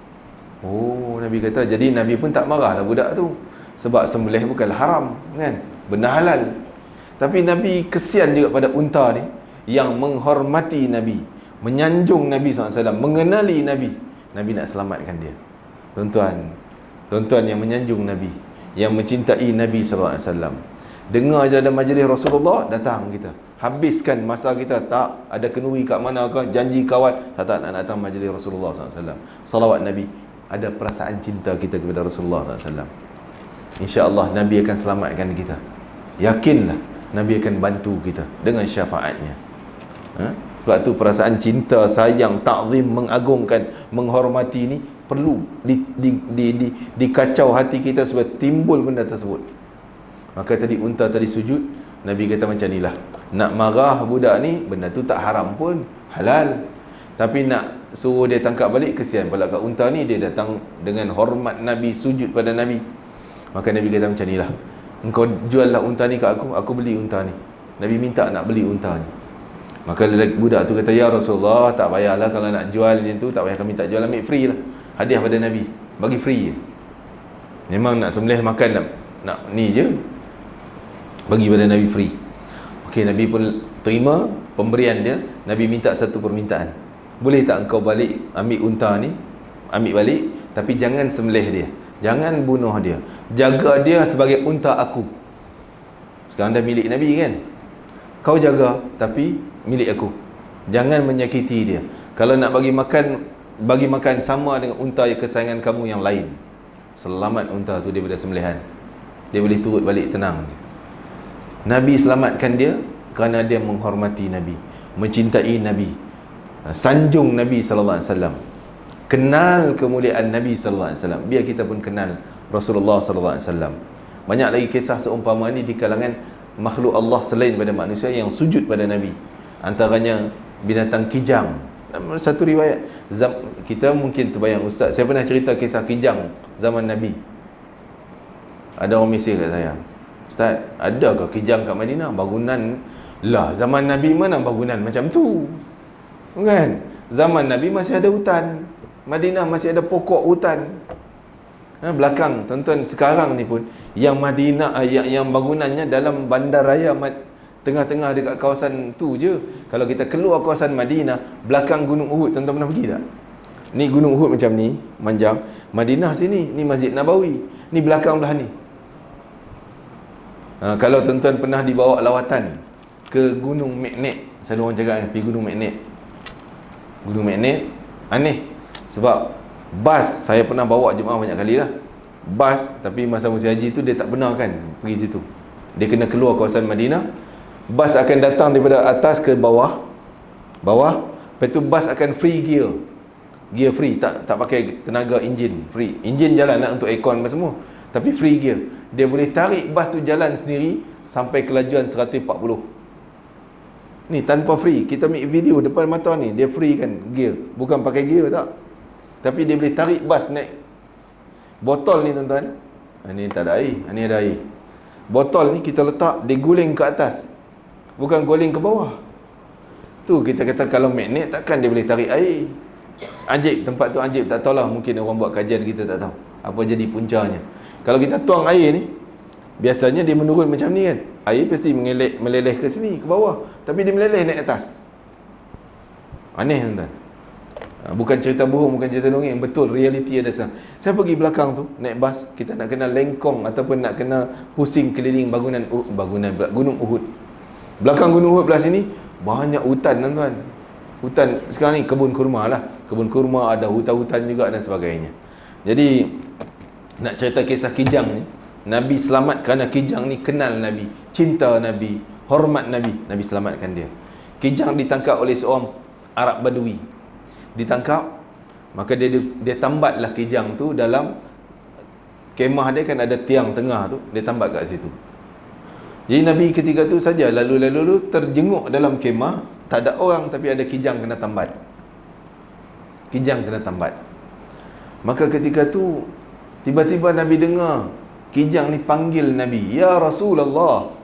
Oh, Nabi kata, jadi Nabi pun tak marah lah budak tu, sebab sembelih bukanlah haram kan, benda halal. Tapi Nabi kesian juga pada unta ni yang menghormati Nabi, menyanjung Nabi sallallahu alaihi wasallam, mengenali Nabi. Nabi nak selamatkan dia. Tuan-tuan, tuan-tuan yang menyanjung Nabi, yang mencintai Nabi sallallahu alaihi wasallam, dengar je ada majlis Rasulullah, datang kita. Habiskan masa kita, tak ada kenduri kat mana ke, janji kawan, tak tak nak datang majlis Rasulullah sallallahu alaihi wasallam. Salawat Nabi, ada perasaan cinta kita kepada Rasulullah sallallahu alaihi wasallam. InsyaAllah Nabi akan selamatkan kita. Yakinlah Nabi akan bantu kita dengan syafaatnya. Ha? Sebab tu perasaan cinta, sayang, ta'zim, mengagungkan, menghormati ni perlu di, di, di, di, dikacau hati kita supaya timbul benda tersebut. Maka tadi unta tadi sujud, Nabi kata macam ni lah, nak marah budak ni, benda tu tak haram pun, halal. Tapi nak suruh dia tangkap balik, kesian pula kat unta ni, dia datang dengan hormat Nabi, sujud pada Nabi. Maka Nabi kata macam ni lah, engkau jual lah unta ni kat aku, aku beli unta ni. Nabi minta nak beli unta ni. Maka budak tu kata, ya Rasulullah, tak payahlah kalau nak jual macam tu, tak payah, kami tak jual, ambil free lah. Hadiah pada Nabi, bagi free je. Memang nak sembelih makan, nak, nak ni je, bagi pada Nabi free. Okey, Nabi pun terima pemberian dia. Nabi minta satu permintaan, boleh tak engkau balik ambil unta ni, ambil balik, tapi jangan sembelih dia, jangan bunuh dia, jaga dia sebagai unta aku. Sekarang dah milik Nabi kan, kau jaga tapi milik aku, jangan menyakiti dia. Kalau nak bagi makan, bagi makan sama dengan unta kesayangan kamu yang lain. Selamat unta tu daripada sembelihan, dia boleh turut balik tenang. Nabi selamatkan dia kerana dia menghormati Nabi, mencintai Nabi, sanjung Nabi sallallahu alaihi wasallam, kenal kemuliaan Nabi sallallahu alaihi wasallam. Biar kita pun kenal Rasulullah sallallahu alaihi wasallam. Banyak lagi kisah seumpama ni di kalangan makhluk Allah selain pada manusia yang sujud pada Nabi. Antaranya binatang kijang. Satu riwayat, kita mungkin terbayang, ustaz, saya pernah cerita kisah kijang zaman Nabi. Ada orang mesej kat saya, ustaz, adakah kijang kat Madinah? Bangunan lah, zaman Nabi mana bangunan macam tu kan? Zaman Nabi masih ada hutan, Madinah masih ada pokok hutan. Ha, belakang tuan-tuan sekarang ni pun yang Madinah, yang, yang bangunannya dalam bandaraya tengah-tengah dekat kawasan tu je. Kalau kita keluar kawasan Madinah, belakang Gunung Uhud, tuan-tuan pernah pergi tak? Ni Gunung Uhud macam ni, manjang. Madinah sini, ni Masjid Nabawi, ni belakang belah ni. Ha, kalau tuan-tuan pernah dibawa lawatan ke Gunung Magnet, selalu orang cakap pergi Gunung Magnet. Gunung Magnet aneh, sebab bas, saya pernah bawa jemaah banyak kali lah, bas, tapi masa musim haji tu dia tak benarkan pergi situ. Dia kena keluar kawasan Madinah. Bas akan datang daripada atas ke bawah, bawah, lepas tu bas akan free gear, gear free, tak tak pakai tenaga enjin, free. Enjin jalan nak untuk aircon semua, tapi free gear. Dia boleh tarik bas tu jalan sendiri sampai kelajuan seratus empat puluh. Ni tanpa free. Kita ambil video depan mata ni, dia free kan gear, bukan pakai gear tak, tapi dia boleh tarik bas naik. Botol ni tuan-tuan, ni tak ada air, ni ada air. Botol ni kita letak, dia guling ke atas, bukan guling ke bawah. Tu kita kata kalau magnet takkan dia boleh tarik air. Ajib, tempat tu ajib, tak tahulah, mungkin orang buat kajian kita tak tahu apa jadi puncanya. Kalau kita tuang air ni, biasanya dia menurun macam ni kan, air pasti mengelek, meleleh ke sini, ke bawah, tapi dia meleleh naik atas. Aneh tuan-tuan. Bukan cerita bohong, bukan cerita dongeng, betul, realiti ada sana. Saya pergi belakang tu, naik bas, kita nak kena lengkong ataupun nak kena pusing keliling bangunan uh, bangunan Gunung Uhud. Belakang Gunung Uhud belah sini banyak hutan tuan-tuan. Hutan sekarang ni kebun kurma lah, kebun kurma, ada hutan-hutan juga dan sebagainya. Jadi nak cerita kisah kijang ni, Nabi selamat kerana kijang ni kenal Nabi, cinta Nabi, hormat Nabi, Nabi selamatkan dia. Kijang ditangkap oleh seorang Arab Badui, ditangkap, maka dia dia tambatlah kijang tu dalam kemah dia, kan ada tiang tengah tu, dia tambat kat situ. Jadi Nabi ketika tu saja lalu-lalu terjenguk dalam kemah, tak ada orang tapi ada kijang kena tambat. Kijang kena tambat. Maka ketika tu tiba-tiba Nabi dengar kijang ni panggil Nabi, "Ya Rasulullah."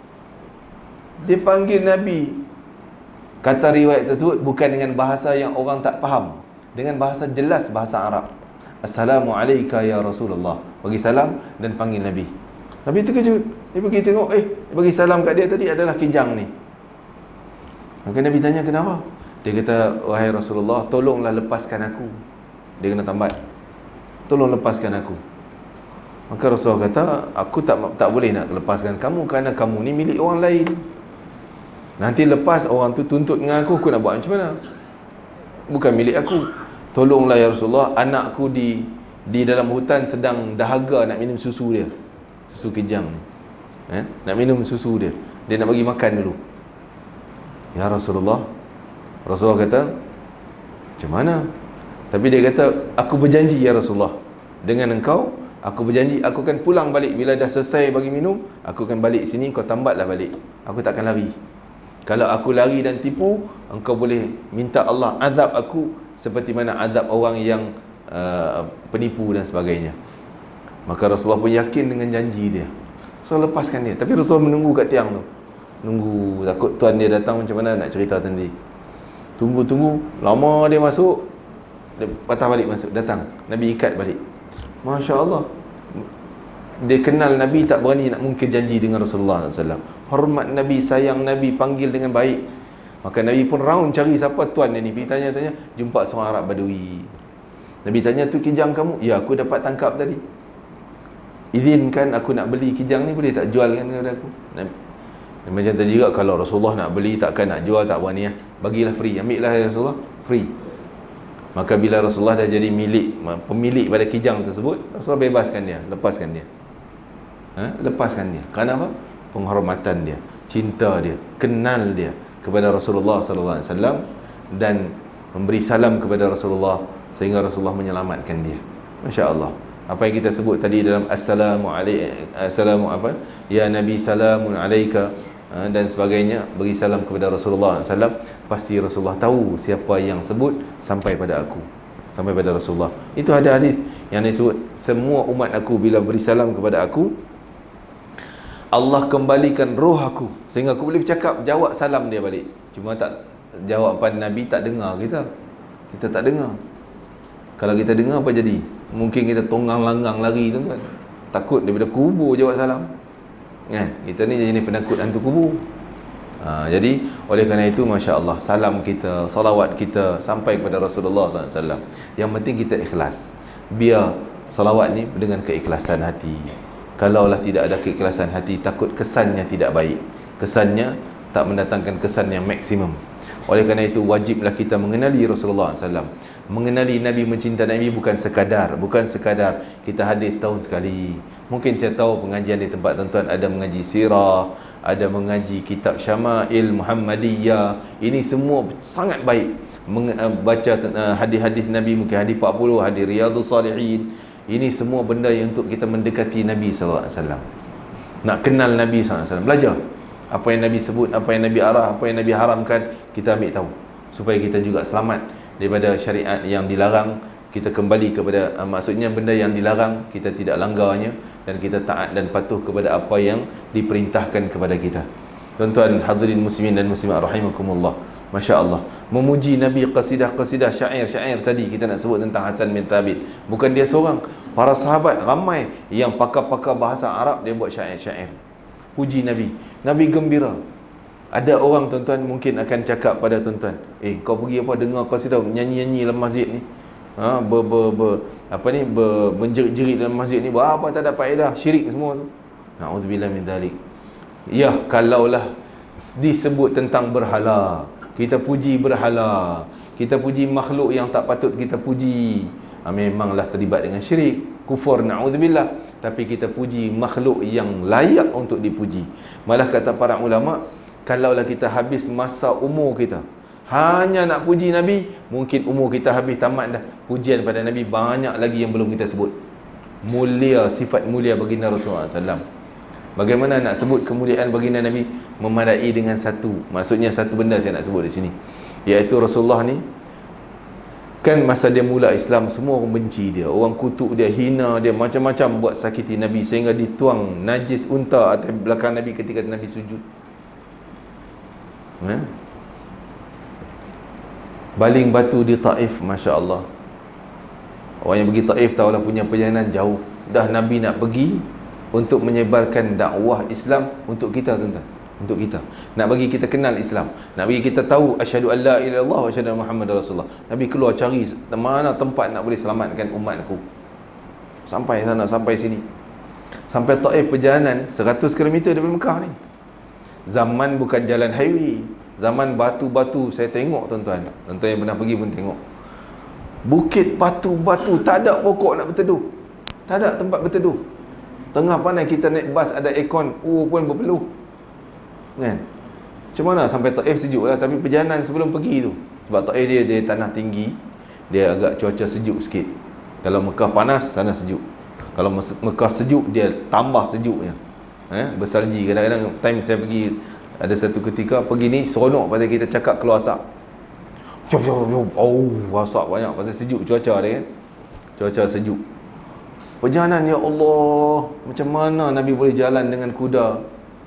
Dia panggil Nabi. Kata riwayat tersebut bukan dengan bahasa yang orang tak faham, dengan bahasa jelas, bahasa Arab. "Assalamualaikum ya Rasulullah." Bagi salam dan panggil Nabi. Nabi terkejut. Dia pergi tengok, eh, bagi salam kat dia tadi adalah kijang ni. Maka Nabi tanya, "Kenapa?" Dia kata, "Wahai Rasulullah, tolonglah lepaskan aku." Dia kena tambat. "Tolong lepaskan aku." Maka Rasulullah kata, "Aku tak tak boleh nak lepaskan kamu kerana kamu ni milik orang lain. Nanti lepas orang tu tuntut dengan aku, aku nak buat macam mana? Bukan milik aku. Tolonglah ya Rasulullah, anakku di di dalam hutan sedang dahaga nak minum susu dia. Susu kijang ni. Eh? Nak minum susu dia. Dia nak bagi makan dulu." "Ya Rasulullah." Rasulullah kata, "Macam mana?" Tapi dia kata, "Aku berjanji ya Rasulullah, dengan engkau, aku berjanji aku akan pulang balik. Bila dah selesai bagi minum, aku akan balik sini, kau tambatlah balik. Aku tak akan lari. Kalau aku lari dan tipu, engkau boleh minta Allah azab aku seperti mana azab orang yang uh, penipu dan sebagainya." Maka Rasulullah pun yakin dengan janji dia. Rasulullah lepaskan dia. Tapi Rasulullah menunggu kat tiang tu. Nunggu, takut tuan dia datang, macam mana nak cerita nanti. Tunggu-tunggu, lama dia masuk, dia patah balik masuk, datang. Nabi ikat balik. Masya Allah. Dia kenal Nabi, tak berani nak mungkir janji dengan Rasulullah sallallahu alaihi wasallam. Hormat Nabi, sayang Nabi, panggil dengan baik. Maka Nabi pun round cari siapa tuan dia ni. Pergi tanya-tanya, jumpa seorang Arab Badui. Nabi tanya, "Tu kijang kamu?" "Ya, aku dapat tangkap tadi. Izinkan aku nak beli kijang ni, boleh tak jualkan kepada aku?" Nabi, macam tadi juga, kalau Rasulullah nak beli, takkan nak jual, tak berani ya. Bagilah free, ambil lah ya Rasulullah, free. Maka bila Rasulullah dah jadi milik, pemilik pada kijang tersebut, Rasulullah bebaskan dia, lepaskan dia. Ha? Lepaskan dia. Kerana apa? Penghormatan dia, cinta dia, kenal dia kepada Rasulullah sallallahu alaihi wasallam dan memberi salam kepada Rasulullah sehingga Rasulullah menyelamatkan dia. Masya-Allah. Apa yang kita sebut tadi dalam assalamu alaikum, assalamu apa? Ya Nabi, salamun alaika, dan sebagainya, beri salam kepada Rasulullah sallallahu alaihi wasallam, pasti Rasulullah tahu siapa yang sebut sampai pada aku, sampai pada Rasulullah. Itu ada hadis yang disebut, semua umat aku bila beri salam kepada aku, Allah kembalikan roh aku sehingga aku boleh bercakap, jawab salam dia balik. Cuma tak, jawapan Nabi tak dengar kita. Kita tak dengar. Kalau kita dengar apa jadi? Mungkin kita tonggang langgang lari tu kan. Takut daripada kubur jawab salam. Kan? Kita ni jenis penakut hantu kubur. Ha, jadi oleh kerana itu, masya-Allah, salam kita, salawat kita sampai kepada Rasulullah sallallahu alaihi wasallam. Yang penting kita ikhlas. Biar salawat ni dengan keikhlasan hati. Kalaulah tidak ada keikhlasan hati, takut kesannya tidak baik. Kesannya tak mendatangkan kesan yang maksimum. Oleh kerana itu, wajiblah kita mengenali Rasulullah sallallahu alaihi wasallam. Mengenali Nabi, mencintai Nabi bukan sekadar, bukan sekadar kita hadir setahun sekali. Mungkin saya tahu pengajian di tempat tuan-tuan ada mengaji sirah, ada mengaji kitab Syama'il Muhammadiyah. Ini semua sangat baik. Baca hadis-hadis Nabi, mungkin hadis empat puluh, hadis Riyadhus Salihin. Ini semua benda yang untuk kita mendekati Nabi sallallahu alaihi wasallam. Nak kenal Nabi sallallahu alaihi wasallam, belajar apa yang Nabi sebut, apa yang Nabi arah, apa yang Nabi haramkan, kita ambil tahu supaya kita juga selamat daripada syariat yang dilarang. Kita kembali kepada uh, maksudnya benda yang dilarang kita tidak langgarnya, dan kita taat dan patuh kepada apa yang diperintahkan kepada kita. Tuan-tuan hadirin muslimin dan muslimat rahimakumullah, masya-Allah, memuji Nabi, qasidah-qasidah, syair-syair tadi kita nak sebut tentang Hasan bin Thabit. Bukan dia seorang, para sahabat ramai yang pakar-pakar bahasa Arab, dia buat syair-syair puji Nabi. Nabi gembira. Ada orang tuan-tuan mungkin akan cakap pada tuan-tuan, "Eh, kau pergi apa dengar qasidah nyanyi-nyanyi dalam masjid ni? Ha, ber, ber, ber apa ni, ber, menjerit-jerit dalam masjid ni, buat apa, tak ada faedah, syirik semua tu." Na'udzubillah min dzalik. Ya, kalaulah disebut tentang berhala, kita puji berhala, kita puji makhluk yang tak patut kita puji, ha, memanglah terlibat dengan syirik, kufur, na'udzubillah. Tapi kita puji makhluk yang layak untuk dipuji. Malah kata para ulama, kalaulah kita habis masa umur kita hanya nak puji Nabi, mungkin umur kita habis tamat dah. Pujian pada Nabi banyak lagi yang belum kita sebut. Mulia, sifat mulia baginda Rasulullah sallallahu alaihi wasallam. Bagaimana nak sebut kemuliaan baginda Nabi? Memadai dengan satu. Maksudnya satu benda saya nak sebut di sini, iaitu Rasulullah ni kan masa dia mula Islam, semua orang benci dia, orang kutuk dia, hina dia, macam-macam buat sakiti Nabi, sehingga dituang najis unta atas belakang Nabi ketika Nabi sujud. Ha? Baling batu di Taif, Masya Allah. Orang yang pergi Taif tahulah punya perjalanan jauh. Dah Nabi nak pergi untuk menyebarkan dakwah Islam untuk kita, tuan-tuan. Untuk kita, nak bagi kita kenal Islam, nak bagi kita tahu asyhadu an la ilaha illallah wa asyhadu anna Muhammadar Rasulullah. Nabi keluar cari mana tempat nak boleh selamatkan umat aku. Sampai sana, sampai sini. Sampai Taif, perjalanan seratus kilometer daripada Mekah ni. Zaman bukan jalan highway, zaman batu-batu. Saya tengok, tuan-tuan. Tuan-tuan yang pernah pergi pun tengok. Bukit batu-batu, tak ada pokok nak berteduh. Tak ada tempat berteduh. Tengah pandai kita naik bas ada aircon, oh pun berpeluh. Kan? Macam mana sampai Taif sejuk lah. Tapi perjalanan sebelum pergi tu, sebab Taif dia, dia tanah tinggi, dia agak cuaca sejuk sikit. Kalau Mekah panas, sana sejuk. Kalau Mekah sejuk, dia tambah sejuknya. Eh, bersalji. Kadang-kadang time saya pergi, ada satu ketika pergi ni seronok pasal kita cakap keluar asap. Oh, asap banyak pasal sejuk cuaca dia kan. Cuaca sejuk. Perjalanan, ya Allah, macam mana Nabi boleh jalan dengan kuda,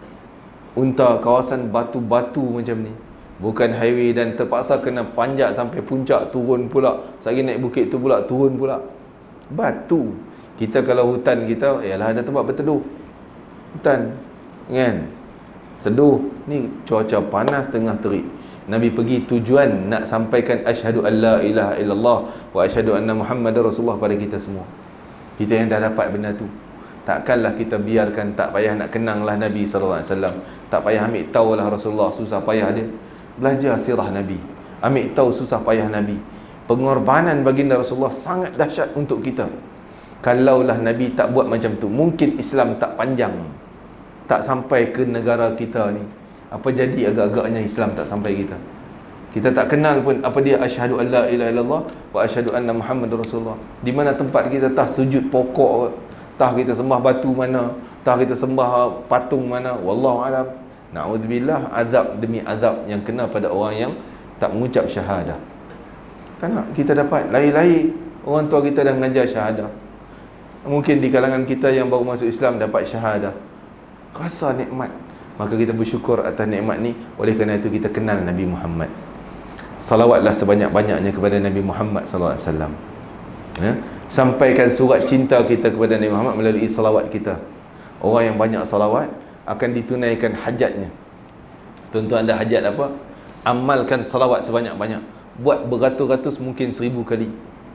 unta, kawasan batu-batu macam ni, bukan highway, dan terpaksa kena panjat sampai puncak, turun pula, sekali naik bukit tu pula, turun pula. Batu. Kita kalau hutan kita, ialah ada tempat berteduh. Hutan, kan? Teduh. Ni cuaca panas tengah terik. Nabi pergi tujuan nak sampaikan asyhadu an la ilaha illallah wa asyhadu anna Muhammadar Rasulullah pada kita semua. Kita yang dah dapat benda tu, takkanlah kita biarkan, tak payah nak kenanglah Nabi sallallahu alaihi wasallam, tak payah ambil tahulah Rasulullah, susah payah dia. Belajar sirah Nabi, ambil tahu susah payah Nabi. Pengorbanan baginda Rasulullah sangat dahsyat untuk kita. Kalaulah Nabi tak buat macam tu, mungkin Islam tak panjang, tak sampai ke negara kita ni. Apa jadi agak-agaknya Islam tak sampai kita? Kita tak kenal pun apa dia asyhadu an la ilaha illallah wa asyhadu anna Muhammadar Rasulullah. Di mana tempat kita tah sujud pokok, tah kita sembah batu mana, tah kita sembah patung mana, wallahu alam. Naudzubillah, azab demi azab yang kena pada orang yang tak mengucap syahadah. Tak nak kita dapat. Lain-lain orang tua kita dah mengajar syahadah. Mungkin di kalangan kita yang baru masuk Islam dapat syahadah, rasa nikmat. Maka kita bersyukur atas nikmat ni. Oleh kerana itu kita kenal Nabi Muhammad. Salawatlah sebanyak-banyaknya kepada Nabi Muhammad sallallahu alaihi wasallam. Ya? Sampaikan surat cinta kita kepada Nabi Muhammad melalui salawat kita. Orang yang banyak salawat akan ditunaikan hajatnya. Tuan-tuan ada hajat apa? Amalkan salawat sebanyak-banyak. Buat beratus-ratus, mungkin seribu kali.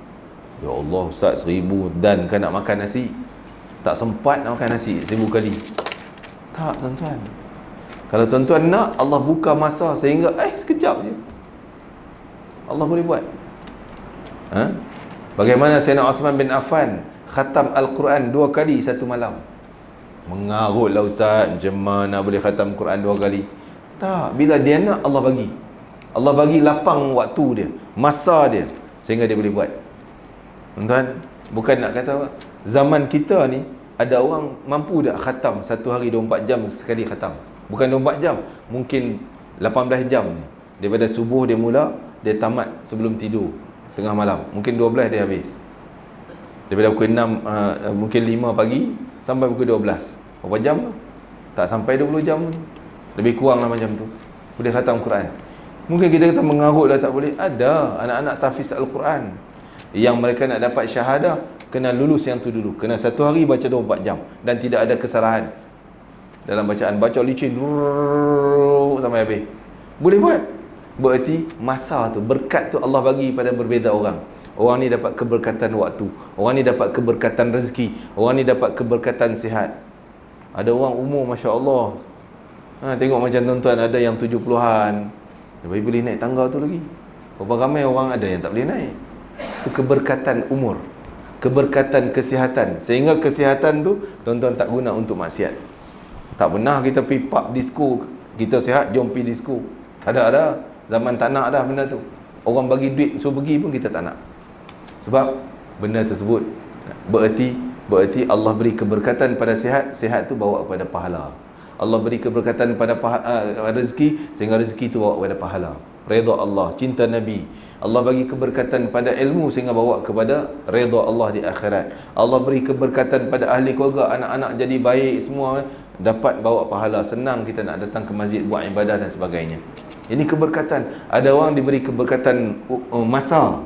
Ya Allah Ustaz, seribu dan kan nak makan nasi, tak sempat nak makan nasi seribu kali. Tak, tuan-tuan. Kalau tuan-tuan nak, Allah buka masa sehingga eh sekejap je Allah boleh buat. Ha? Bagaimana Sayyidina Osman bin Affan khatam Al-Quran dua kali satu malam? Mengarutlah Ustaz, macam mana boleh khatam Quran dua kali? Tak, bila dia nak, Allah bagi. Allah bagi lapang waktu dia, masa dia, sehingga dia boleh buat. Tuan-tuan, bukan nak kata apa, zaman kita ni ada orang mampu tak khatam satu hari dua puluh empat jam sekali khatam. Bukan dua puluh empat jam, mungkin lapan belas jam ni. Daripada subuh dia mula, dia tamat sebelum tidur tengah malam. Mungkin dua belas dia habis. Daripada pukul enam, uh, mungkin lima pagi sampai pukul dua belas. Berapa jam tu? Tak sampai dua puluh jam. Lebih kurang lah macam tu. Boleh khatam Quran. Mungkin kita kata mengarut dah tak boleh. Ada anak-anak tahfiz Al-Quran yang mereka nak dapat syahadah, kena lulus yang tu dulu. Kena satu hari baca dua puluh empat jam dan tidak ada kesalahan dalam bacaan. Baca licin sampai habis. Boleh buat. Berarti masa tu, berkat tu Allah bagi pada berbeza orang. Orang ni dapat keberkatan waktu, orang ni dapat keberkatan rezeki, orang ni dapat keberkatan sihat. Ada orang umur Masya Allah, ha, tengok macam tuan-tuan, ada yang tujuh puluhan, dia boleh naik tangga tu lagi. Berapa ramai orang ada yang tak boleh naik. Itu keberkatan umur, keberkatan kesihatan. Sehingga kesihatan tu tuan-tuan tak guna untuk maksiat. Tak pernah kita pergi pub disco, kita sihat jom pergi disco. Tak ada, ada. Zaman tak nak dah benda tu. Orang bagi duit suruh pergi pun kita tak nak. Sebab benda tersebut bererti Berarti Allah beri keberkatan pada sihat, sihat tu bawa kepada pahala. Allah beri keberkatan pada pahala, uh, rezeki, sehingga rezeki tu bawa kepada pahala. Redha Allah, cinta Nabi. Allah bagi keberkatan pada ilmu sehingga bawa kepada redha Allah di akhirat. Allah beri keberkatan pada ahli keluarga, anak-anak jadi baik semua, dapat bawa pahala. Senang kita nak datang ke masjid buat ibadah dan sebagainya. Ini keberkatan. Ada orang diberi keberkatan uh, masa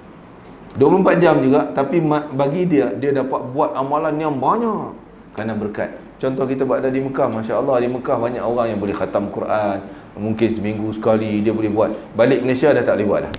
dua puluh empat jam juga, tapi bagi dia, dia dapat buat amalan yang banyak kerana berkat. Contoh kita berada di Mekah, Masya Allah, di Mekah banyak orang yang boleh khatam Quran, mungkin seminggu sekali dia boleh buat. Balik Malaysia dah tak boleh buat dah.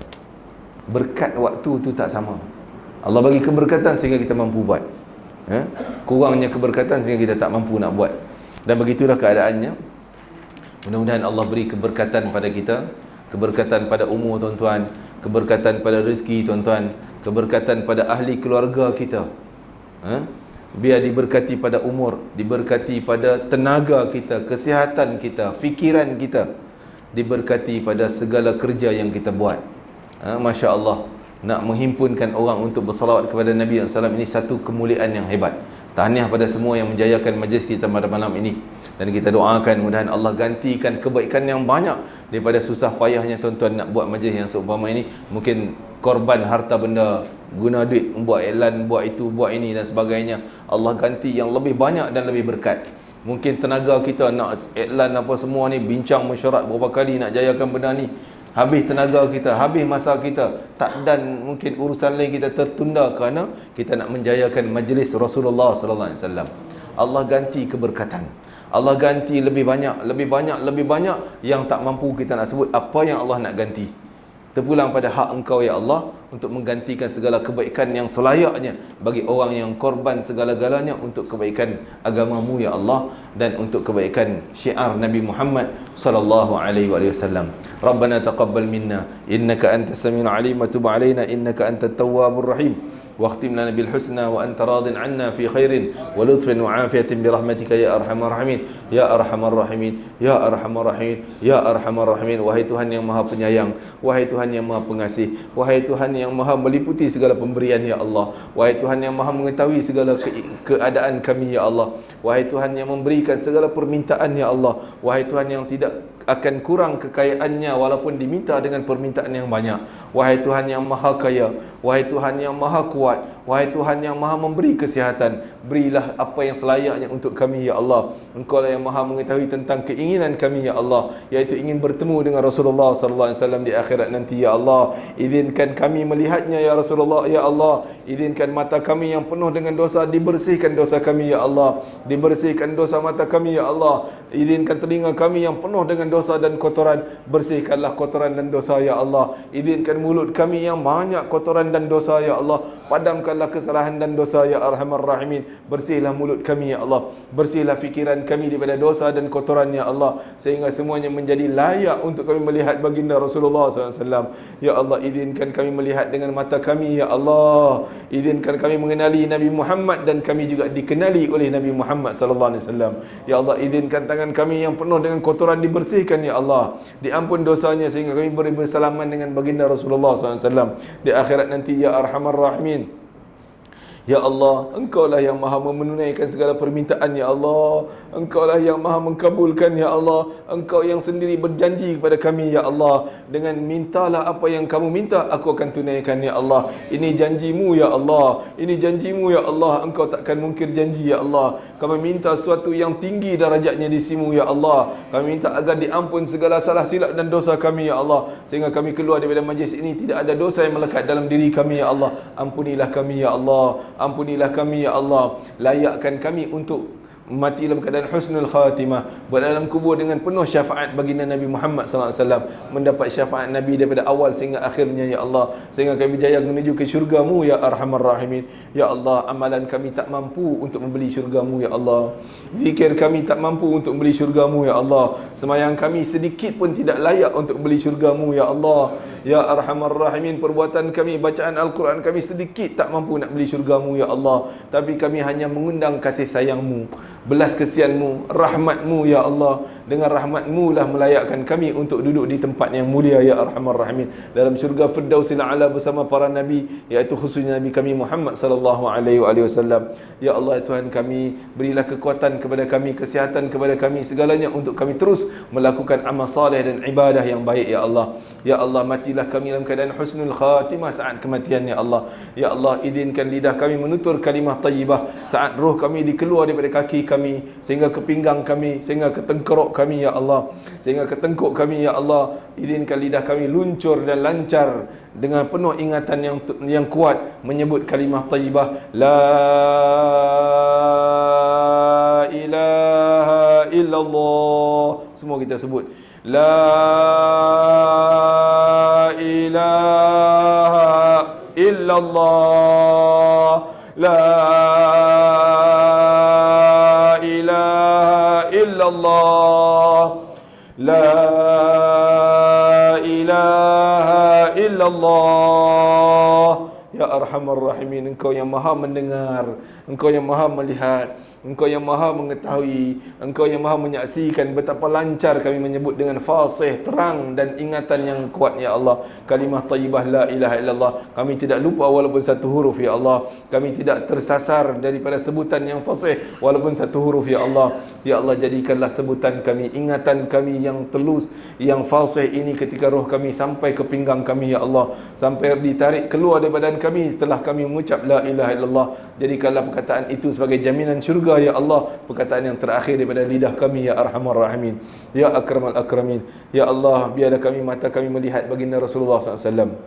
Berkat waktu tu tak sama. Allah bagi keberkatan sehingga kita mampu buat, eh? Kurangnya keberkatan sehingga kita tak mampu nak buat. Dan begitulah keadaannya. Mudah-mudahan Allah beri keberkatan pada kita, keberkatan pada umur tuan-tuan, keberkatan pada rezeki tuan-tuan, keberkatan pada ahli keluarga kita, eh? Biar diberkati pada umur, diberkati pada tenaga kita, kesihatan kita, fikiran kita, diberkati pada segala kerja yang kita buat. Ha, Masya Allah, nak menghimpunkan orang untuk bersalawat kepada Nabi sallallahu alaihi wasallam ini satu kemuliaan yang hebat. Tahniah pada semua yang menjayakan majlis kita pada malam ini. Dan kita doakan mudah-mudahan Allah gantikan kebaikan yang banyak daripada susah payahnya tuan-tuan nak buat majlis yang seumpama ini. Mungkin korban harta benda, guna duit, buat iklan, buat itu, buat ini dan sebagainya. Allah ganti yang lebih banyak dan lebih berkat. Mungkin tenaga kita nak iklan apa semua ni, bincang mesyuarat berapa kali nak jayakan benda ni, habis tenaga kita, habis masa kita, tak, dan mungkin urusan lain kita tertunda kerana kita nak menjayakan majlis Rasulullah sallallahu alaihi wasallam. Allah ganti keberkatan, Allah ganti lebih banyak, lebih banyak, lebih banyak yang tak mampu kita nak sebut apa yang Allah nak ganti. Terpulang pada hak Engkau ya Allah untuk menggantikan segala kebaikan yang selayaknya bagi orang yang korban segala-galanya untuk kebaikan agamamu ya Allah, dan untuk kebaikan syiar Nabi Muhammad sallallahu alaihi wasallam. Rabbana taqabbal minna innaka antas samiul alim wa tub alaina innaka antat tawwabur rahim. واختم لنا بالحسنى وأنت راض عنا في خير ولطف وعافية برحمتك يا أرحم الراحمين يا أرحم الراحمين يا أرحم الراحمين يا أرحم الراحمين. Wahai Tuhan yang Maha Penyayang, wahai Tuhan yang Maha Pengasih, wahai Tuhan yang Maha meliputi segala pemberian ya Allah, wahai Tuhan yang Maha mengetahui segala ke keadaan kami ya Allah, wahai Tuhan yang memberikan segala permintaan ya Allah, wahai Tuhan yang tidak akan kurang kekayaannya walaupun diminta dengan permintaan yang banyak, wahai Tuhan yang Maha Kaya, wahai Tuhan yang Maha Kuat, wahai Tuhan yang Maha memberi kesihatan, berilah apa yang selayaknya untuk kami ya Allah. Engkau lah yang Maha mengetahui tentang keinginan kami ya Allah, iaitu ingin bertemu dengan Rasulullah sallallahu alaihi wasallam di akhirat nanti ya Allah. Izinkan kami melihatnya ya Rasulullah ya Allah. Izinkan mata kami yang penuh dengan dosa dibersihkan dosa kami ya Allah, dibersihkan dosa mata kami ya Allah. Izinkan telinga kami yang penuh dengan dosa dan kotoran, bersihkanlah kotoran dan dosa ya Allah. Izinkan mulut kami yang banyak kotoran dan dosa ya Allah, padamkanlah kesalahan dan dosa ya Arhamar Rahimin. Bersihlah mulut kami ya Allah, bersihlah fikiran kami daripada dosa dan kotoran ya Allah, sehingga semuanya menjadi layak untuk kami melihat baginda Rasulullah sallallahu alaihi wasallam ya Allah. Izinkan kami melihat dengan mata kami ya Allah. Izinkan kami mengenali Nabi Muhammad dan kami juga dikenali oleh Nabi Muhammad sallallahu alaihi wasallam ya Allah. Izinkan tangan kami yang penuh dengan kotoran dibersihkan ya Allah, diampun dosanya sehingga kami boleh bersalaman dengan baginda Rasulullah sallallahu alaihi wasallam di akhirat nanti ya Arhamar Rahimin. Ya Allah, Engkaulah yang Maha menunaikan segala permintaan ya Allah. Engkaulah yang Maha mengkabulkan ya Allah. Engkau yang sendiri berjanji kepada kami ya Allah, dengan mintalah apa yang kamu minta aku akan tunaikan ya Allah. Ini janjimu ya Allah, ini janjimu ya Allah. Engkau takkan mungkir janji ya Allah. Kami minta sesuatu yang tinggi darajatnya di sisimu ya Allah. Kami minta agar diampun segala salah silap dan dosa kami ya Allah, sehingga kami keluar daripada majlis ini tidak ada dosa yang melekat dalam diri kami ya Allah. Ampunilah kami ya Allah, ampunilah kami ya Allah. Layakkan kami untuk mati dalam keadaan husnul khatimah, berada dalam kubur dengan penuh syafaat baginda Nabi Muhammad sallallahu alaihi wasallam, mendapat syafaat Nabi daripada awal sehingga akhirnya ya Allah, sehingga kami berjaya menuju ke syurga-Mu ya Arhamar Rahimin. Ya Allah, amalan kami tak mampu untuk membeli syurga-Mu ya Allah, zikir kami tak mampu untuk membeli syurga-Mu ya Allah, semayang kami sedikit pun tidak layak untuk membeli syurga-Mu ya Allah. Ya Arhamar Rahimin, perbuatan kami, bacaan Al-Quran kami sedikit tak mampu nak beli syurga-Mu ya Allah, tapi kami hanya mengundang kasih sayang-Mu, belas kesianmu, rahmatmu ya Allah. Dengan rahmatmu lah melayakkan kami untuk duduk di tempat yang mulia ya Arhamar Rahimin, dalam syurga Firdausil A'la bersama para nabi, iaitu khususnya Nabi kami Muhammad sallallahu alaihi wasallam. Ya Allah ya Tuhan kami, berilah kekuatan kepada kami, kesihatan kepada kami, segalanya untuk kami terus melakukan amal saleh dan ibadah yang baik ya Allah. Ya Allah, matilah kami dalam keadaan husnul khatimah saat kematian ya Allah. Ya Allah, izinkan lidah kami menutur kalimah tayyibah saat roh kami dikeluar daripada kaki kami, sehingga ke pinggang kami, sehingga ke tengkorok kami ya Allah, sehingga ke tengkuk kami ya Allah. Izinkan lidah kami luncur dan lancar dengan penuh ingatan yang yang kuat menyebut kalimah tayyibah la ilaha illallah. Semua kita sebut la ilaha illallah, la ilaha illallah, la ilaha illallah. Ya Arhamar Rahimin, Engkau yang maha mendengar, Engkau yang maha melihat, Engkau yang maha mengetahui, Engkau yang maha menyaksikan betapa lancar kami menyebut dengan fasih, terang dan ingatan yang kuat ya Allah kalimah tayyibah la ilaha illallah. Kami tidak lupa walaupun satu huruf ya Allah. Kami tidak tersasar daripada sebutan yang fasih walaupun satu huruf ya Allah. Ya Allah, jadikanlah sebutan kami, ingatan kami yang telus, yang fasih ini ketika roh kami sampai ke pinggang kami ya Allah, sampai ditarik keluar dari badan kami setelah kami mengucap la ilaha illallah. Jadikanlah perkataan itu sebagai jaminan syurga ya Allah, perkataan yang terakhir daripada lidah kami ya Arhamar Rahimin, ya Akramal Akramin. Ya Allah, biarlah kami, mata kami melihat baginda Rasulullah sallallahu alaihi wasallam,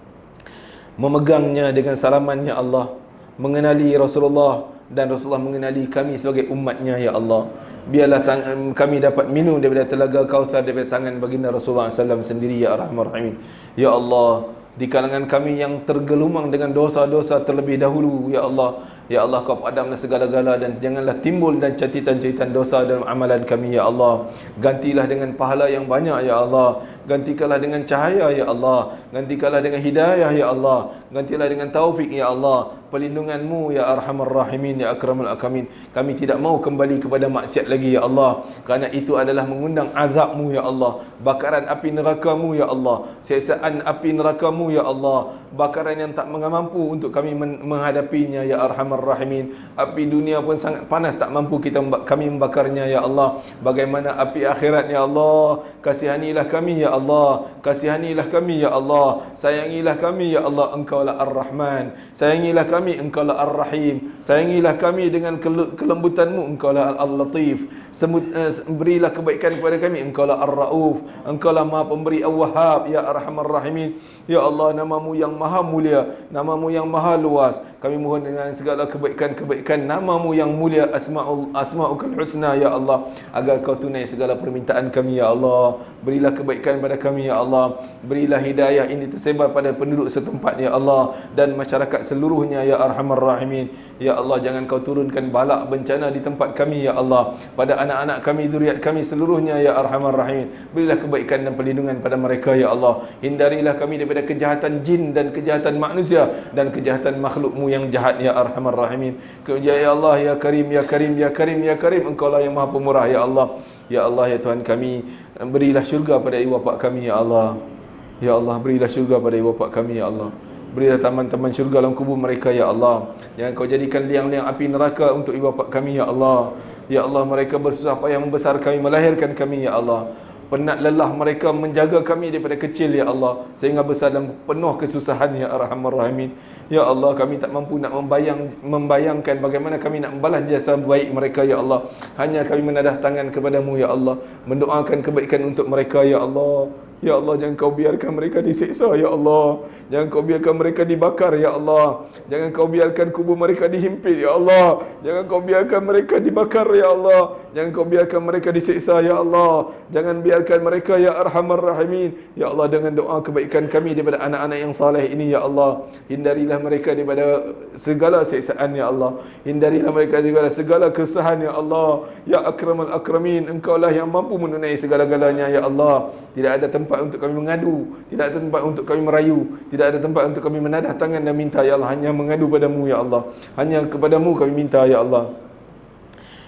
memegangnya dengan salaman ya Allah, mengenali Rasulullah dan Rasulullah mengenali kami sebagai umatnya ya Allah. Biarlah kami dapat minum daripada telaga Kautsar daripada tangan baginda Rasulullah sallallahu alaihi wasallam sendiri ya Arhamar Rahimin. Ya Allah, di kalangan kami yang tergelumang dengan dosa-dosa terlebih dahulu ya Allah, ya Allah, Kau padamlah segala-gala dan janganlah timbul dan catitan-catitan dosa dalam amalan kami ya Allah. Gantilah dengan pahala yang banyak ya Allah, gantikanlah dengan cahaya ya Allah, gantikanlah dengan hidayah ya Allah, gantilah dengan taufik ya Allah, perlindunganmu ya Arhamar Rahimin, ya Akramul Akramin. Kami tidak mau kembali kepada maksiat lagi ya Allah, kerana itu adalah mengundang azabmu ya Allah, bakaran api nerakamu ya Allah, siksaan api nerakamu ya Allah, bakaran yang tak mampu untuk kami menghadapinya ya Arhamar Rahimin. Api dunia pun sangat panas, tak mampu kita kami membakarnya ya Allah. Bagaimana api akhirat ya Allah? Kasihanilah kami ya Allah, kasihanilah kami ya Allah, sayangilah kami ya Allah. Engkaulah Ar-Rahman, sayangilah kami, Engkaulah Ar-Rahim, sayangilah kami dengan kelembutanmu, Engkaulah Al-Latif. Semut, eh, berilah kebaikan kepada kami, Engkaulah Ar-Rauf, Engkaulah Maha Pemberi Al-Wahhab ya Arhamar Rahimin. Ya Allah, namamu yang maha mulia, namamu yang maha luas, kami mohon dengan segala kebaikan-kebaikan namamu yang mulia, asma'ul asma'ukal husna ya Allah, agar Kau tunai segala permintaan kami ya Allah. Berilah kebaikan pada kami ya Allah, berilah hidayah ini tersebar pada penduduk setempat ya Allah dan masyarakat seluruhnya ya Arhamar Rahimin. Ya Allah, jangan Kau turunkan balak bencana di tempat kami ya Allah, pada anak-anak kami, zuriat kami seluruhnya ya Arhamar Rahimin. Berilah kebaikan dan perlindungan pada mereka ya Allah. Hindarilah kami daripada kejahatan jin dan kejahatan manusia dan kejahatan makhlukmu yang jahat ya Arhamar Rahimin. Ya Allah, ya Karim, ya Karim, ya Karim, ya Karim, Engkaulah yang maha pemurah ya Allah. Ya Allah, ya Tuhan kami, berilah syurga pada ibu bapa kami ya Allah. Ya Allah, berilah syurga pada ibu bapa kami ya Allah. Berilah taman-taman syurga dalam kubur mereka ya Allah. Jangan Kau jadikan liang-liang api neraka untuk ibu bapa kami ya Allah. Ya Allah, mereka bersusah payah membesar kami, melahirkan kami ya Allah. Penat lelah mereka menjaga kami daripada kecil ya Allah, sehingga besar dan penuh kesusahan ya Arhamar Rahimin. Ya Allah, kami tak mampu nak membayang, membayangkan bagaimana kami nak membalas jasa baik mereka ya Allah. Hanya kami menadah tangan kepadamu ya Allah, mendoakan kebaikan untuk mereka ya Allah. Ya Allah, jangan Kau biarkan mereka disiksa ya Allah, jangan Kau biarkan mereka dibakar ya Allah, jangan Kau biarkan kubur mereka dihimpit ya Allah, jangan Kau biarkan mereka dibakar ya Allah, jangan Kau biarkan mereka disiksa ya Allah, jangan biarkan mereka ya Arhamar Rahimin. Ya Allah, dengan doa kebaikan kami daripada anak-anak yang saleh ini ya Allah, hindarilah mereka daripada segala siksaan ya Allah, hindarilah mereka daripada segala kesusahan ya Allah. Ya Akramal Akramin, Engkaulah yang mampu menunai segala-galanya ya Allah. Tidak ada tempat untuk kami mengadu, tidak ada tempat untuk kami merayu, tidak ada tempat untuk kami menadah tangan dan minta ya Allah, hanya mengadu padamu ya Allah, hanya kepadamu kami minta ya Allah.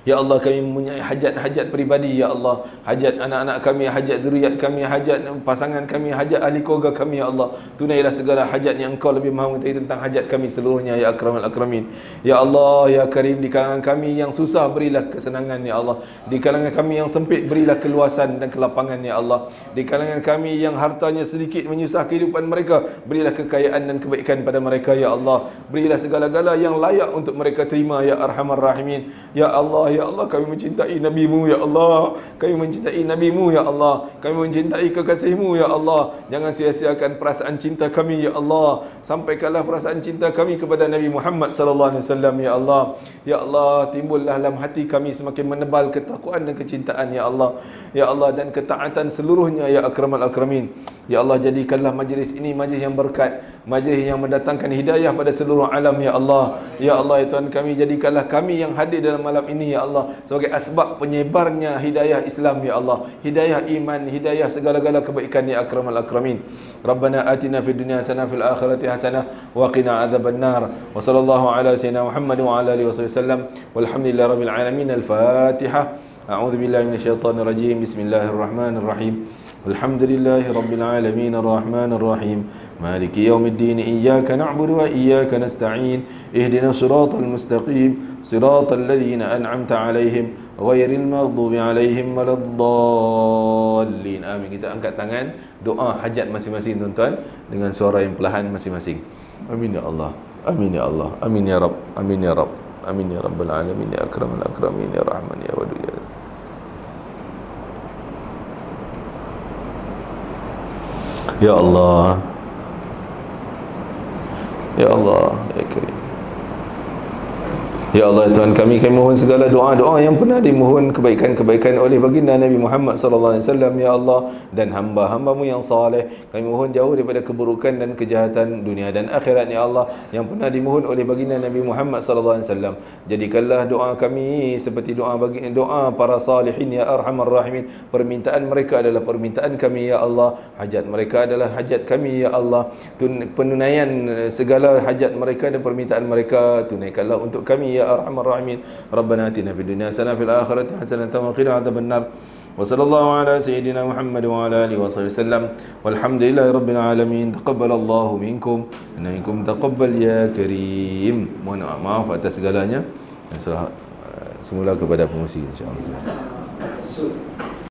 Ya Allah, kami mempunyai hajat-hajat peribadi, Ya Allah. Hajat anak-anak kami, hajat zuriat kami, hajat pasangan kami, hajat ahli keluarga kami, Ya Allah. Tunailah segala hajat yang Engkau lebih mahu mengetahui tentang hajat kami seluruhnya, Ya Akramal Akramin. Ya Allah, Ya Karim, di kalangan kami yang susah, berilah kesenangan, Ya Allah. Di kalangan kami yang sempit, berilah keluasan dan kelapangan, Ya Allah. Di kalangan kami yang hartanya sedikit menyusah kehidupan mereka, berilah kekayaan dan kebaikan pada mereka, Ya Allah. Berilah segala-gala yang layak untuk mereka terima, Ya Arhamar Rahimin. Ya Allah, Ya Allah, kami mencintai Nabi-Mu, Ya Allah. Kami mencintai Nabi-Mu, Ya Allah. Kami mencintai kekasih-Mu, Ya Allah. Jangan sia-siakan perasaan cinta kami, Ya Allah. Sampaikanlah perasaan cinta kami kepada Nabi Muhammad sallallahu alaihi wasallam, Ya Allah. Ya Allah, timbullah dalam hati kami semakin menebal ketakwaan dan kecintaan, Ya Allah. Ya Allah, dan ketaatan seluruhnya, Ya Akramal Akramin. Ya Allah, jadikanlah majlis ini majlis yang berkat, majlis yang mendatangkan hidayah pada seluruh alam, Ya Allah. Ya Allah, ya Tuhan kami, jadikanlah kami yang hadir dalam malam ini, Ya Allah, sebagai asbab penyebarnya hidayah Islam, Ya Allah. Hidayah iman, hidayah segala-gala kebaikan, Ya Akramal Akramin. Rabbana atina fid dunya hasanah fil akhirati hasanah wa qina adzaban nar. Wa sallallahu ala sayyidina Muhammad wa ala alihi wasallam. Walhamdulillahi rabbil alamin. Al-Fatihah. A'udzu billahi minasyaitonir rajim. Bismillahirrahmanirrahim. Alhamdulillahi rabbil alamin arrahmanir rahim maliki yaumiddin iyyaka na'budu wa iyyaka nasta'in ihdinas siratal mustaqim siratal ladzina an'amta 'alaihim ghairil maghdubi 'alaihim waladdallin. Amin. Kita angkat tangan, doa hajat masing-masing tuan-tuan dengan suara yang perlahan masing-masing. Amin ya Allah. Amin ya Allah. Amin ya Rabb. Amin ya Rabb. Amin ya Rabbal alamin ya akramal akramin ya rahman ya wadud ya. Ya Allah, Ya Allah, Ya Karim. Ya Allah, Tuhan kami, kami mohon segala doa-doa yang pernah dimohon kebaikan-kebaikan oleh baginda Nabi Muhammad sallallahu alaihi wasallam, Ya Allah, dan hamba-hamba-Mu yang saleh. Kami mohon jauh daripada keburukan dan kejahatan dunia dan akhirat, Ya Allah, yang pernah dimohon oleh baginda Nabi Muhammad sallallahu alaihi wasallam. Jadikanlah doa kami seperti doa bagi doa para salihin, Ya Arhamar Rahimin. Permintaan mereka adalah permintaan kami, Ya Allah. Hajat mereka adalah hajat kami, Ya Allah. Penunaian segala hajat mereka dan permintaan mereka tunaikanlah untuk kami, Ya Arhamar Rahimin. Rabbana atina fid dunya hasanah fil akhirati hasanah wa qina adzaban nar. Wa sallallahu ala sayyidina Muhammad wa ala alihi wasallam. Walhamdulillahi rabbil alamin. Taqabbalallahu minkum wa minkum taqabbal ya Karim. Mohon maaf atas segalanya. Semula kepada pengusi, insya-Allah.